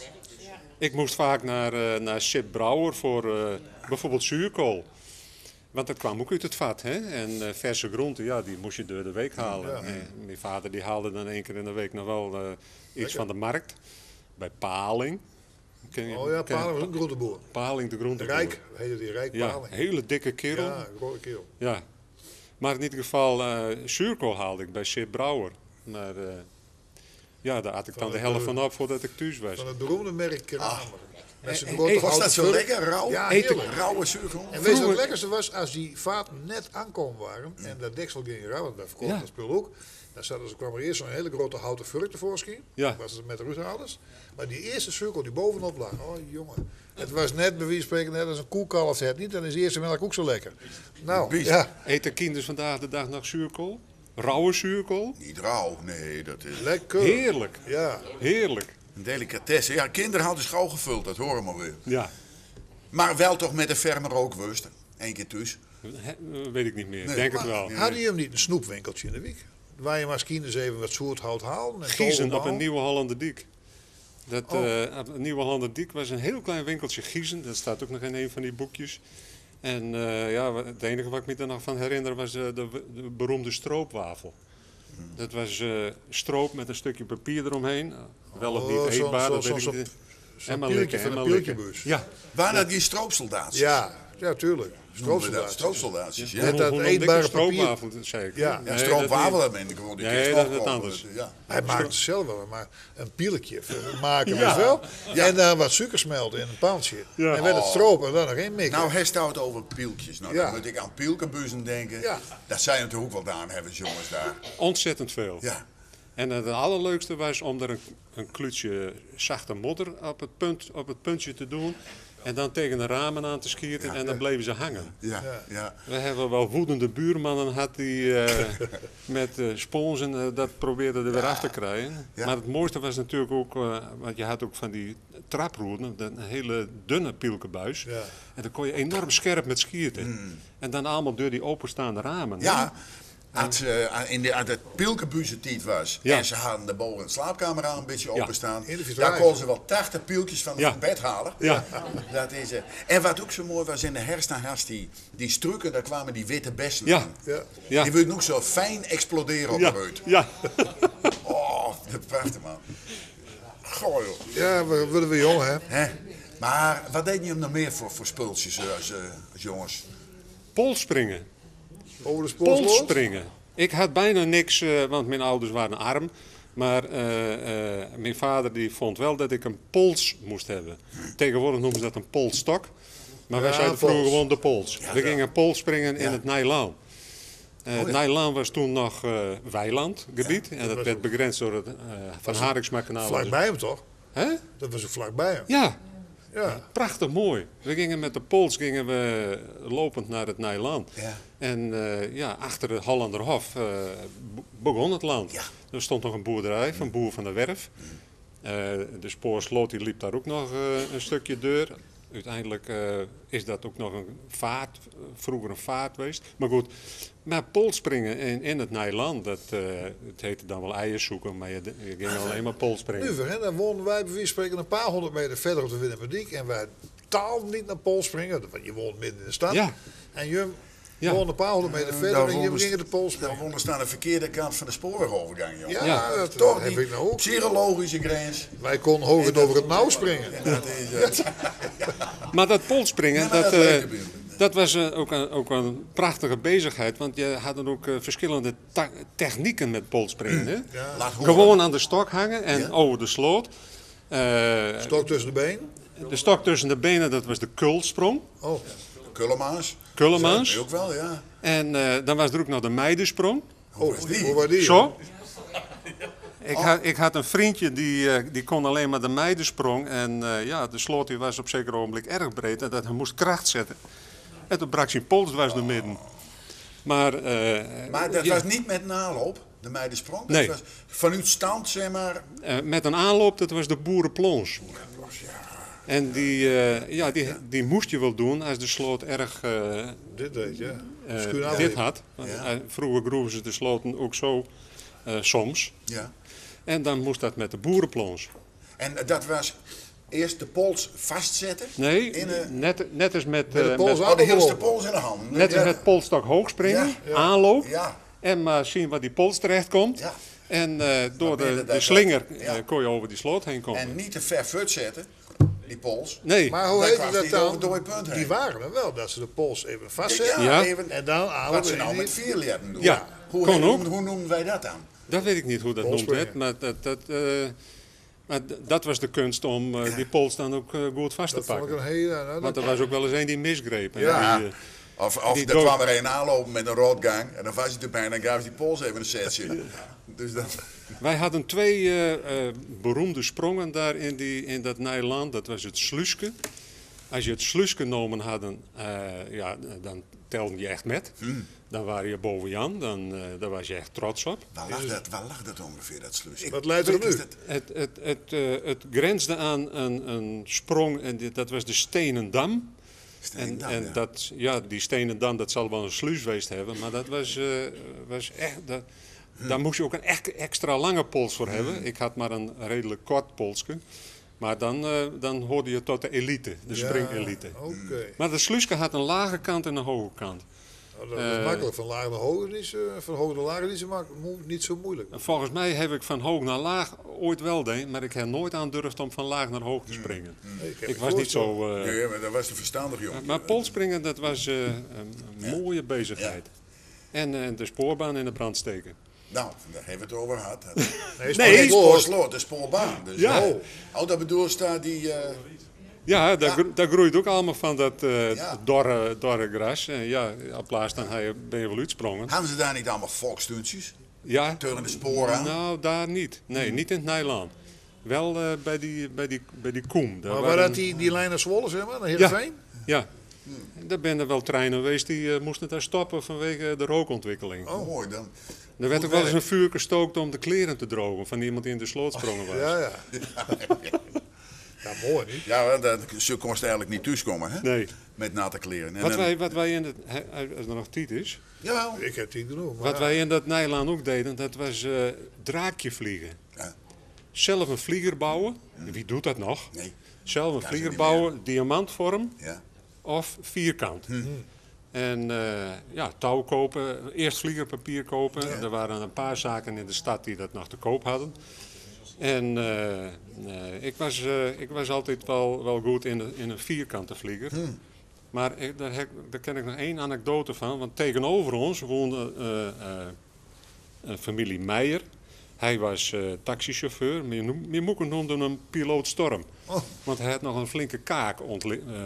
S4: Ik moest vaak naar, eh naar Sip Brouwer voor eh, bijvoorbeeld zuurkool. Want dat kwam ook uit het vat. Hè? En eh, verse groenten, ja, die moest je door de week halen.
S2: Ja.
S4: En mijn vader die haalde dan één keer in de week nog wel eh, iets
S2: Lekker.
S4: van de markt. Bij Paling. Ken je-
S2: Oh ja,
S4: ken je
S2: Paling was een grote boer.
S4: Paling de groenteboer.
S2: Rijk, heette die Rijk
S4: Ja,
S2: Paling.
S4: hele dikke kerel.
S2: Ja,
S4: Ja.
S2: een grote keel.
S4: Maar in ieder geval, eh zuurkool haalde ik bij Sip Brouwer. Maar eh, ja, daar had ik dan
S2: Van
S4: de
S2: het,
S4: helft
S2: eh,
S4: van op voordat ik thuis was.
S2: Van het beroemde merk Kramer. Met zijn
S4: eh,
S2: grote
S4: eh,
S3: Was
S2: houten
S3: dat zo
S2: vurk.
S3: lekker? Rauw?
S2: Ja,
S3: Eten-
S2: heerlijk.
S3: Rauwe zuurkool?
S2: En weet je wat
S4: Vroeger-
S2: het lekkerste was? Als die vaten net aankomen waren en dat deksel ging eruit, want wij verkochten
S4: Ja.
S2: dat spul ook. Dan zat er, kwam er eerst zo'n hele grote houten vurk tevoorschijn.
S4: Ja.
S2: Dat was het met de Ruudhouders. Maar die eerste cirkel die bovenop lag, oh jongen. Het was net, bij wie spreken, net als een koekalf het niet. Dan is de eerste melk ook zo lekker. Nou,
S3: Bies.
S2: ja,
S4: Eten kinderen vandaag de dag nog zuurkool? Rauwe zuurkool?
S3: Niet rauw, nee, dat is
S2: lekker.
S4: Heerlijk,
S2: Ja,
S4: heerlijk.
S3: een delicatesse. Ja, kinderen hadden schouw gevuld, dat horen we weer.
S4: Ja,
S3: Maar wel toch met een ferme rookwurst. Eén keer thuis.
S4: Hè, weet ik niet meer.
S3: Nee,
S4: Denk het
S2: maar
S4: wel.
S2: hadden je hem niet een snoepwinkeltje in de week? Waar je maar eens eens even wat soort hout halen. En
S4: Giezen op
S2: toverbouw.
S4: een Nieuwe Hollanderdiek. Dat
S2: Oh.
S4: eh, op een Nieuwe Hollanderdiek was een heel klein winkeltje Giezen. Dat staat ook nog in een van die boekjes. En eh, ja, wat- het enige wat ik me er nog van herinner was eh, de, de beroemde stroopwafel. Dat was eh, stroop met een stukje papier eromheen. Wel of
S2: Oh,
S4: niet
S2: zo'n-
S4: eetbaar,
S2: zo'n-
S4: dat weet ik
S2: zo'n-
S4: niet.
S2: Zo'n
S4: Helemaal
S2: pieltje
S4: likken,
S2: van een
S4: helemaal likken.
S2: pieltjebus.
S4: Ja,
S3: Waren dat die stroopsoldaatjes?
S2: Ja, ja, tuurlijk.
S3: Noemen we dat?
S2: Stroopsoldaatjes.
S3: Stroopsoldaatjes, ja.
S2: Met
S4: Hoe-
S2: dat
S4: hoe noemde ik
S2: eetbare
S4: een
S2: papier.
S4: stroopwafel, zei ik.
S2: Ja.
S3: Ja,
S4: Nee,
S3: stroopwafel,
S4: dat
S3: dat ben ik gewoon. Die
S4: Nee,
S3: keer
S4: dat is
S3: stroop
S4: wat
S3: kopen,
S4: anders.
S3: dat- Ja.
S2: Hij maakt het zelf wel, maar een pieltje maken
S4: Ja.
S2: we wel.
S3: Ja.
S2: En dan wat suiker smelten in een pannetje.
S4: Ja.
S2: En werd het
S3: Oh.
S2: stroop en dan nog één mikken.
S3: Nou, hij staat over pieltjes. Nou,
S2: Ja.
S3: dan moet ik aan pielkenbuizen denken.
S2: Ja.
S3: Dat zijn natuurlijk ook wel gedaan hebben, jongens daar.
S4: Ontzettend veel.
S3: Ja.
S4: En het allerleukste was om er een, een klutsje zachte modder op het, punt, op het puntje te doen. En dan tegen de ramen aan te schieten en dan bleven ze hangen.
S3: Ja, ja.
S4: We hebben wel woedende buurmannen gehad die eh, met uh, sponsen eh, dat probeerden er weer af te krijgen.
S3: Ja.
S4: Maar het mooiste was natuurlijk ook, eh, want je had ook van die traproeden, een hele dunne pielkenbuis.
S2: Ja.
S4: En dan kon je enorm scherp met schieten. En dan allemaal door die openstaande ramen. hè?
S3: Ja, als uh, in de, als het pielkenbuizentijd was
S4: Ja.
S3: en ze hadden de boven de slaapkamer aan een beetje
S4: Ja.
S3: openstaan,
S2: In de
S3: dan
S2: vitrage.
S3: konden ze wel tachtig pieltjes van
S4: Ja.
S3: het bed halen.
S4: Ja.
S3: Dat is, uh, en wat ook zo mooi was in de herfst, dan had die, die struiken, daar kwamen die witte bessen
S4: Ja.
S3: aan.
S2: Ja.
S4: Ja.
S3: Die wilden ook zo fijn exploderen op
S4: Ja.
S3: de ruit.
S4: Ja.
S3: Oh, dat prachtig man. Goh joh.
S2: Ja, we willen we jong, hè?
S3: Hè? Maar wat deed je hem nog meer voor, voor spultjes uh, als, uh, als jongens?
S4: Polspringen.
S2: Over de spoorloos.
S4: Polspringen. Ik had bijna niks, eh, want mijn ouders waren arm. Maar eh, eh, mijn vader die vond wel dat ik een pols moest hebben. Tegenwoordig noemen ze dat een polsstok. Maar wij
S2: Ja,
S4: zeiden
S2: pols.
S4: vroeger gewoon de pols. We gingen polspringen in
S3: Ja.
S4: het Nijlaan. Eh, Het Nijlaan was toen nog eh weilandgebied. En dat
S2: was
S4: werd
S2: ook-
S4: begrensd door het uh, Van Hariksma-kanaal.
S2: Vlakbij hem toch?
S4: Hè?
S2: Dat was ook vlakbij hem.
S4: Ja,
S2: Ja.
S4: prachtig mooi. We gingen met de pols gingen we lopend naar het Nijlaan.
S3: Ja.
S4: En eh, ja, achter het Hollanderhof eh, be- begon het land.
S3: Ja.
S4: Er stond nog een boerderij van Boer van der Werf. Uh, de spoorslot die liep daar ook nog uh, een stukje deur. Uiteindelijk uh, is dat ook nog een vaart, uh, vroeger een vaart geweest. Maar goed, maar polspringen in, in het Nijland, dat uh, het heette dan wel eierzoeken, maar je, je ging alleen maar polspringen.
S2: Nu, hè, dan woonden wij bij wijze van spreken een paar honderd meter verder op de Winnipediek en wij totaal niet naar polspringen, want je woont midden in de stad.
S4: Ja.
S2: En je
S4: Ja.
S2: woonde een paar honderd meter
S3: Uh,
S2: verder
S3: daar
S2: en je
S3: wonen
S2: ging de
S3: st-
S2: polspringen.
S3: Daar wonen staan aan de verkeerde kant van de spoorwegovergang, jongen.
S2: Ja,
S4: Ja.
S2: dat
S3: Toch
S2: heb
S3: niet.
S2: ik nou ook.
S3: Zeer een logische grens.
S2: Wij konden hoog
S3: En
S2: over
S3: dat-
S2: het nauw springen.
S3: En dat is het.
S4: Maar dat polspringen,
S3: Ja, maar
S4: dat,
S3: dat
S4: uh,
S3: weet ik wel.
S4: dat was uh, ook, een, ook een prachtige bezigheid. Want je had dan ook uh, verschillende ta- technieken met polspringen. Hè?
S3: Laat horen.
S4: Gewoon aan de stok hangen en
S3: Ja.
S4: over de sloot. Uh,
S2: Stok tussen de benen.
S4: de stok tussen de benen, dat was de kulsprong.
S2: Oh,
S3: Kullemaans.
S4: Kullemaans.
S3: Ja, ook wel, ja.
S4: En uh, dan was er ook nog de meidensprong.
S2: oh
S3: was die?
S2: hoe was die?
S4: Zo. Ik, had, ik had een vriendje die, uh, die kon alleen maar de meidensprong. En uh, ja, de sloot die was op zeker ogenblik erg breed. En dat hij moest kracht zetten. En toen brak zijn pols dwars door midden. Maar, uh,
S3: Maar dat
S4: ja,
S3: was niet met naloop, de meidensprong. Dat
S4: Nee.
S3: was vanuit stand, zeg maar.
S4: uh, met een aanloop, dat was de boerenplons. En die, uh, ja, die, die moest je wel doen als de sloot erg uh,
S2: Dit deed je.
S4: uh,
S2: Schuin
S4: dit
S2: aanleven.
S4: had. Want,
S3: Ja.
S4: uh, vroeger groeven ze de sloten ook zo uh, soms.
S3: Ja.
S4: En dan moest dat met de boerenplons.
S3: En dat was eerst de pols vastzetten.
S4: Nee,
S3: In een-
S4: net, net als met,
S2: Met de
S4: uh,
S2: pols
S4: met,
S3: Oh, de hield de
S2: aangelopen.
S3: pols in de hand.
S4: net als
S3: Ja.
S4: met polstok hoog springen,
S3: Ja,
S2: ja.
S4: aanloop.
S3: Ja.
S4: En maar zien waar die pols terecht komt.
S3: Ja.
S4: En uh, door
S3: binnen
S4: de,
S3: dat-
S4: de slinger
S3: ja.
S4: uh, kon je over die sloot heen komen.
S3: En niet te ver fut zetten, die pols.
S4: Nee,
S2: Maar hoe
S3: Dan
S2: heette
S3: kwam
S2: dat
S3: die over
S2: dan?
S3: door het punt heen.
S2: Die waren er wel, dat ze de pols even vastzetten.
S4: Ja.
S3: even.
S2: En dan
S3: Wat
S2: aanlopen.
S3: ze nou
S2: en
S3: met
S2: die-
S3: vier letten doen.
S4: Ja,
S3: Hoe,
S4: kon
S3: hoe,
S4: ook.
S3: hoe noemen wij dat dan?
S4: dat weet ik niet hoe dat noemt.
S2: Polspringen.
S4: Het, maar dat, dat, uh, maar d- dat was de kunst om uh, die pols dan ook uh, goed vast te
S2: Dat vond ik
S4: pakken.
S2: een hele... Nou,
S4: Want
S2: dat,
S4: er was ook wel eens een die misgreep. En
S3: Ja.
S4: die, uh,
S3: Of, of
S4: Die
S3: er
S4: dood-
S3: kwam er een aanlopen met een roodgang. En dan was hij erbij en dan gaf hij die pols even een setje. Dus dat...
S4: Wij hadden twee uh, uh, beroemde sprongen daar in, die, in dat Nijland. Dat was het sluiske. Als je het sluiske genomen hadden, uh, ja, dan telde je echt met. Dan waren je boven Jan, dan uh, daar was je echt trots op.
S3: Waar lag dat, waar lag dat ongeveer, dat sluis?
S2: Wat leidt er
S3: Weet
S2: nu?
S3: je dat-
S4: Het, het, het, uh, het grensde aan een, een sprong en dit, dat was de Stenen Dam. En,
S3: Steendam,
S4: en
S3: ja.
S4: dat, ja, die Stenen Dam, dat zal wel een sluis geweest hebben, maar dat was, uh, was echt... Dat, Daar moest je ook een echt extra lange pols voor hebben. Ik had maar een redelijk kort polsje. Maar dan, uh, dan hoorde je tot de elite, de
S2: Ja,
S4: springelite.
S2: Oké.
S4: Maar de sluiske had een lage kant en een hoge kant.
S2: Nou, dat is
S4: Eh,
S2: makkelijk. Van laag naar hoog niet zo, van hoog naar laag niet zo, mak- mo- niet zo moeilijk.
S4: En volgens mij heb ik van hoog naar laag ooit wel deed, maar ik heb nooit aandurfd om van laag naar hoog te springen.
S2: Nee, heb
S4: Ik
S2: me
S4: was niet
S2: voorstellen.
S4: zo... uh,
S3: Nee, maar dat was de verstandig, jongen.
S4: maar polspringen, dat was uh, een mooie bezigheid. En uh, de spoorbaan in de brand steken.
S3: Nou, daar hebben we het over gehad.
S2: Nee,
S4: Nee,
S3: Nee,
S2: spoorloos.
S3: spoorsloot, de spoorbaan. Dus,
S4: Ja.
S3: oh, oh, dat bedoel staat die... eh,
S4: Ja, daar,
S3: Ja.
S4: gro- daar groeit ook allemaal van dat uh,
S3: Ja.
S4: dorre, dorre gras. En ja, op plaats dan hij ben je wel uitsprongen.
S3: Hadden ze daar niet allemaal volkstuntjes?
S4: Ja,
S3: Turnen de sporen aan?
S4: nou daar niet. Nee, niet in het Nijland. Wel uh, bij, die, bij, die, bij die Koem. Daar
S2: Maar waar
S4: waren-
S2: had die, die lijn naar Zwolle, zeg maar, naar Heerenveen?
S4: Ja, daar ben er wel treinen geweest die uh, moesten daar stoppen vanwege de rookontwikkeling.
S3: Oh, mooi dan.
S4: Er werd
S3: goed
S4: ook wel eens een
S3: werk.
S4: vuur gestookt om de kleren te drogen van iemand die in de sloot sprongen was.
S2: Ja, ja. Ja, mooi niet.
S3: Ja, wel, dat, zo kon ze eigenlijk niet thuiskomen, hè?
S4: Nee.
S3: Met natte kleren. En
S4: Wat
S3: dan-
S4: wij, wat wij in het, he- als er nog tijd is,
S3: Jawel.
S2: Ik heb die genoeg. Maar
S4: wat
S2: ja.
S4: wij in dat Nijland ook deden, dat was uh, draakje vliegen.
S3: Ja.
S4: Zelf een vlieger bouwen. Wie doet dat nog?
S3: Nee.
S4: Zelf een
S3: ze
S4: vlieger
S3: niet
S4: bouwen, diamantvorm
S3: Ja.
S4: of vierkant.
S3: Hm.
S4: En uh, ja, touw kopen, eerst vliegerpapier kopen. Er waren een paar zaken in de stad die dat nog te koop hadden. En uh, uh, ik, was, uh, ik was altijd wel, wel goed in, de, in een vierkante vlieger.
S3: Hm.
S4: Maar ik, daar, heb, daar ken ik nog één anekdote van. Want tegenover ons woonde uh, uh, een familie Meijer. Hij was uh, taxichauffeur. Mijn noem- mijn moeder noemde hem piloot Storm.
S2: Oh.
S4: Want hij had nog een flinke kaak ontli- uh,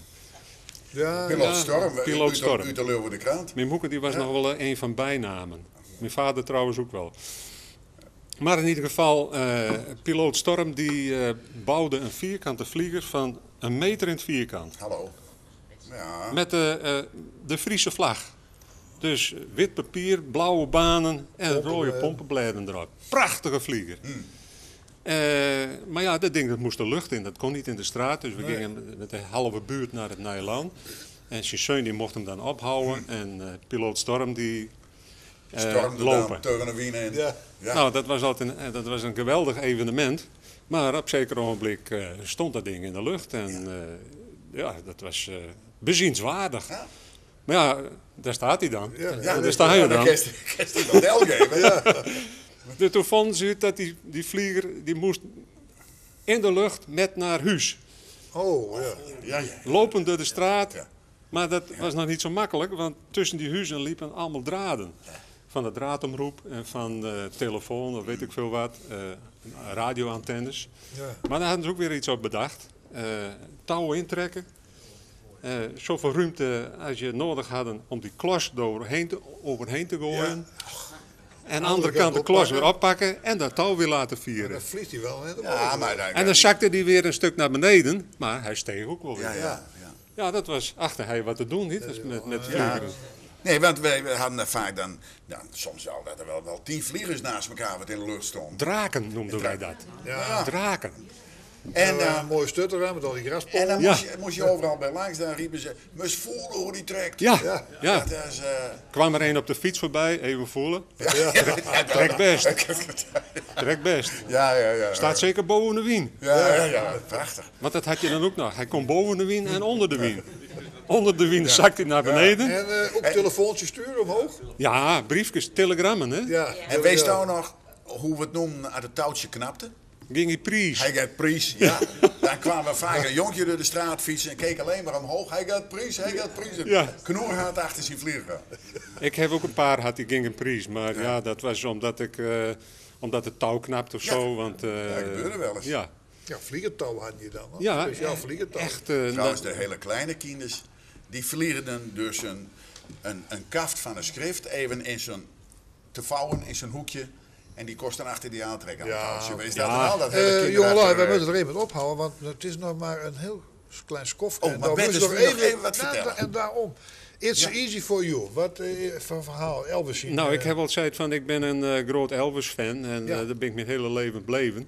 S2: Ja,
S3: Piloot
S4: ja,
S3: Storm.
S4: Piloot
S3: uit-
S4: Storm.
S3: Uit de Leeuwen krant.
S4: Mijn moeder die was
S3: Ja.
S4: nog wel een van bijnamen. Mijn vader trouwens ook wel. Maar in ieder geval, uh, piloot Storm die uh, bouwde een vierkante vlieger van een meter in het vierkant.
S3: Hallo. Ja.
S4: Met de, uh, de Friese vlag. Dus wit papier, blauwe banen en rode
S2: Pompenbladen.
S4: pompenbladen erop. Prachtige vlieger. Uh, maar ja, dat ding dat moest de lucht in. Dat kon niet in de straat. Dus we
S2: Nee.
S4: gingen met de halve buurt naar het Nijland. En zijn zoon die mocht hem dan ophouden. En uh, piloot Storm die uh,
S3: Stormde
S4: lopen.
S3: dan tegen de wien in.
S2: Ja.
S3: Ja.
S4: Nou, dat was altijd een, dat was een geweldig evenement. Maar op zeker ogenblik uh, stond dat ding in de lucht. En uh, ja, dat was uh, bezienswaardig.
S3: Ja.
S4: Maar ja, daar staat hij dan.
S2: Ja.
S4: Ja, daar sta je
S3: Ja,
S4: dan.
S3: kerst- kerst die model geven. Ja.
S4: Dus toen vonden ze uit dat die, die vlieger die moest in de lucht met naar huis.
S2: Oh, ja.
S3: Ja, ja.
S4: Lopend door de straat.
S3: Ja.
S4: Maar dat was nog niet zo makkelijk, want tussen die huizen liepen allemaal draden. Van de draadomroep en van uh, telefoon of weet ik veel wat, uh, radioantennes.
S2: Ja.
S4: Maar daar hadden ze ook weer iets op bedacht. Uh, touwen intrekken. Uh, zoveel ruimte als je nodig hadden om die klos doorheen te, overheen te gooien. En aan de andere kant de klos weer oppakken en dat touw weer laten vieren.
S2: Dan vliegt hij wel. Hè?
S3: Ja, maar dan,
S4: En dan zakte die weer een stuk naar beneden, maar hij steeg ook wel weer.
S3: ja, ja, ja.
S4: Ja, dat was achter hij wat te doen, niet? Dat is met, met vliegeren.
S3: Nee, want wij wij hadden er vaak dan, dan soms wel dat er wel, wel tien vliegers naast elkaar wat in de lucht stonden.
S4: Draken noemden wij dat.
S2: Ja.
S4: Draken.
S3: En,
S2: En
S3: eh,
S2: een mooie stutter aan met al die
S3: en
S2: graspollen.
S3: dan
S4: Ja.
S3: moest, je, moest je overal bij langs, dan riepen ze, moest voelen hoe die trekt.
S4: Ja,
S2: Ja.
S4: ja.
S3: Dat is, eh,
S4: Kwam er een op de fiets voorbij, even voelen.
S3: ja,
S4: Trek best, trek best.
S3: ja, ja, ja.
S4: Staat zeker boven de wien.
S3: Ja, ja, ja, prachtig.
S4: Want dat had je dan ook nog. Hij kon boven de wien en onder de wien. Onder de wien zakt hij naar beneden.
S2: En uh, ook telefoontjes sturen omhoog.
S4: Ja, briefjes, telegrammen, hè.
S2: Ja.
S3: En wees nou nog hoe we het noemen uit het touwtje knapte?
S4: Ging hij prijs.
S3: Hij gaat prijs, ja. Dan kwamen vaak een jonkje door de straat fietsen en keek alleen maar omhoog. Hij gaat prijs, hij gaat prijs.
S4: Ja.
S3: Knoer gaat achter zijn vlieger.
S4: Ik heb ook een paar had die gingen prijs. Maar ja, dat was omdat ik... Uh, omdat het touw knapt of
S3: Ja.
S4: zo. Want, uh,
S3: Ja, gebeurde wel eens.
S4: Ja,
S2: Ja, vliegertouw had je dan. Hè?
S4: ja
S2: Speciaal
S4: e-
S2: vliegertouw.
S4: echt. Uh,
S3: Trouwens, de hele kleine kinders, die vlierden dus een, een, een kaft van een schrift even in zijn, te vouwen in zijn hoekje. En die kost dan achter die aantrekken.
S2: Ja,
S3: Ja, wees
S4: ja.
S3: dat er al, dat hele
S2: Eh
S3: kinderen
S2: jongelui,
S3: achter,
S2: wij
S3: eh,
S2: moeten er even met ophouden, want het is nog maar een heel klein skofje.
S3: Oh,
S2: En
S3: maar
S2: dan
S3: Bert,
S2: moeten we
S3: dus wil je nog even wat
S2: nou,
S3: vertellen?
S2: En daarom. It's
S3: Ja.
S2: easy for you. Wat uh, voor verhaal Elvis zien?
S4: Nou, ik
S2: eh,
S4: heb al gezegd van ik ben een uh, groot Elvis-fan. En
S2: Ja.
S4: uh, daar ben ik mijn hele leven bleven.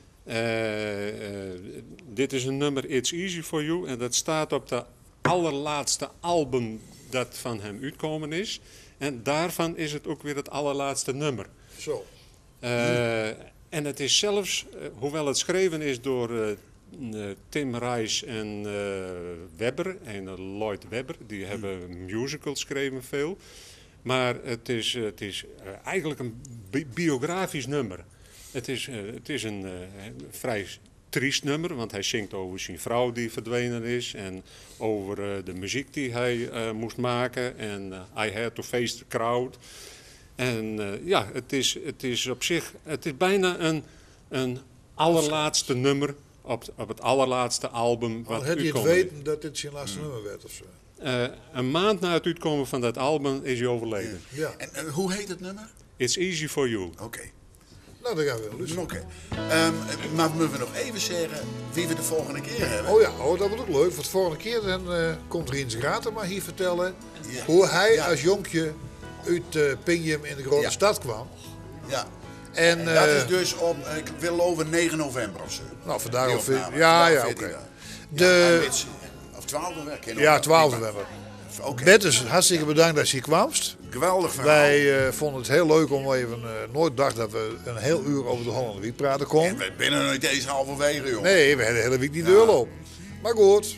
S4: Uh, uh, dit is een nummer It's Easy For You. En dat staat op de allerlaatste album dat van hem uitkomen is. En daarvan is het ook weer het allerlaatste nummer.
S2: Zo.
S4: Uh, en het is zelfs, uh, hoewel het geschreven is door uh, uh, Tim Rice en uh, Webber en uh, Lloyd Webber, die hebben musicals geschreven veel. Maar het is, uh, het is uh, eigenlijk een bi- biografisch nummer. Het is, uh, het is een uh, vrij triest nummer, want hij zingt over zijn vrouw die verdwenen is en over uh, de muziek die hij uh, moest maken en uh, I had to face the crowd. En uh, ja, het is, het is op zich, het is bijna een, een allerlaatste nummer op, op het allerlaatste album
S2: Wat
S4: wat
S2: had je het
S4: uitkomen is.
S2: weten dat dit zijn laatste nummer werd of zo?
S4: Uh, een maand na het uitkomen van dat album is hij overleden.
S2: Ja.
S3: En eh, hoe heet het nummer?
S4: It's Easy For You.
S3: Oké.
S2: Nou, dan gaan we dus.
S3: Oké. Ehm, maar moeten we nog even zeggen wie we de volgende keer hebben?
S2: Oh ja, oh, dat wordt ook leuk. Want de volgende keer dan, uh, komt Riens Graten maar hier vertellen
S3: Ja.
S2: hoe hij
S3: Ja.
S2: als jonkje uit uh, Pingjum in de grote
S3: Ja.
S2: stad kwam.
S3: Ja.
S2: En,
S3: En dat
S2: uh,
S3: is dus op, eh, ik wil over negen november of zo.
S2: nou, vandaag
S3: Die
S2: of
S3: opname.
S2: ja,
S3: Vandaag
S2: ja,
S3: veertien
S2: oké.
S3: dagen.
S2: De-
S3: Ja, nou, weet je, of twaalf november.
S2: Ja, twaalf november.
S3: Oké.
S2: Bert, dus hartstikke bedankt dat je hier kwamst.
S3: Geweldig verhaal.
S2: Wij uh, vonden het heel leuk om even, uh, nooit dacht dat we een heel uur over de Holland Week praten
S3: En
S2: konden.
S3: we binnen nog niet eens halverwege, joh.
S2: Nee, we hebben de hele week die deur lopen. Maar goed,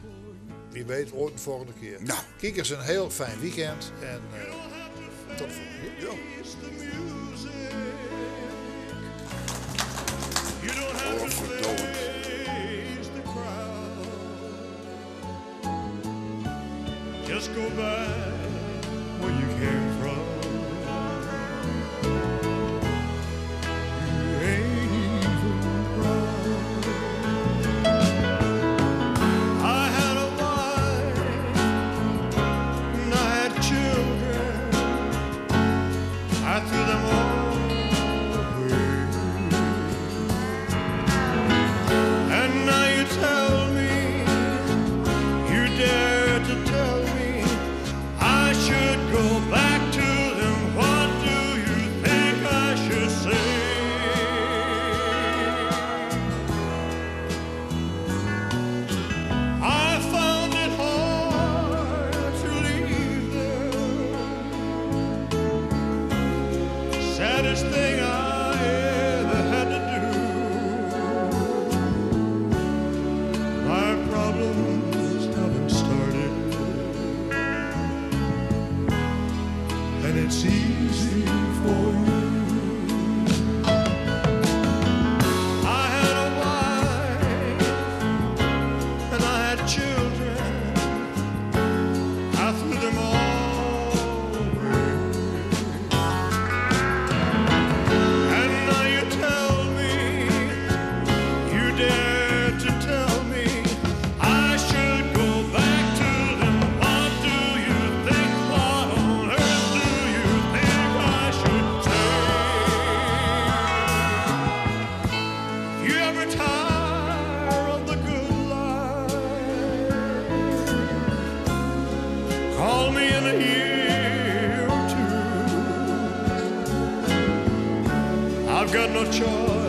S2: wie weet ooit de volgende keer.
S3: Nou.
S2: Kiekers, een heel fijn weekend en uh, tot de volgende keer.
S3: Oh, verdomme.
S6: Just go back where you came from. You ain't even proud. I had a wife and I had children. I threw them all away. And now you tell me, you dare to tell me I should go back. when it's easy for you. I had a wife and I had children. I threw them all away. And now you tell me, you dare to tell me I should go back to them. What do you think? What on earth do you think I should say? You ever tire of the good life? Call me in a year or two. I've got no choice.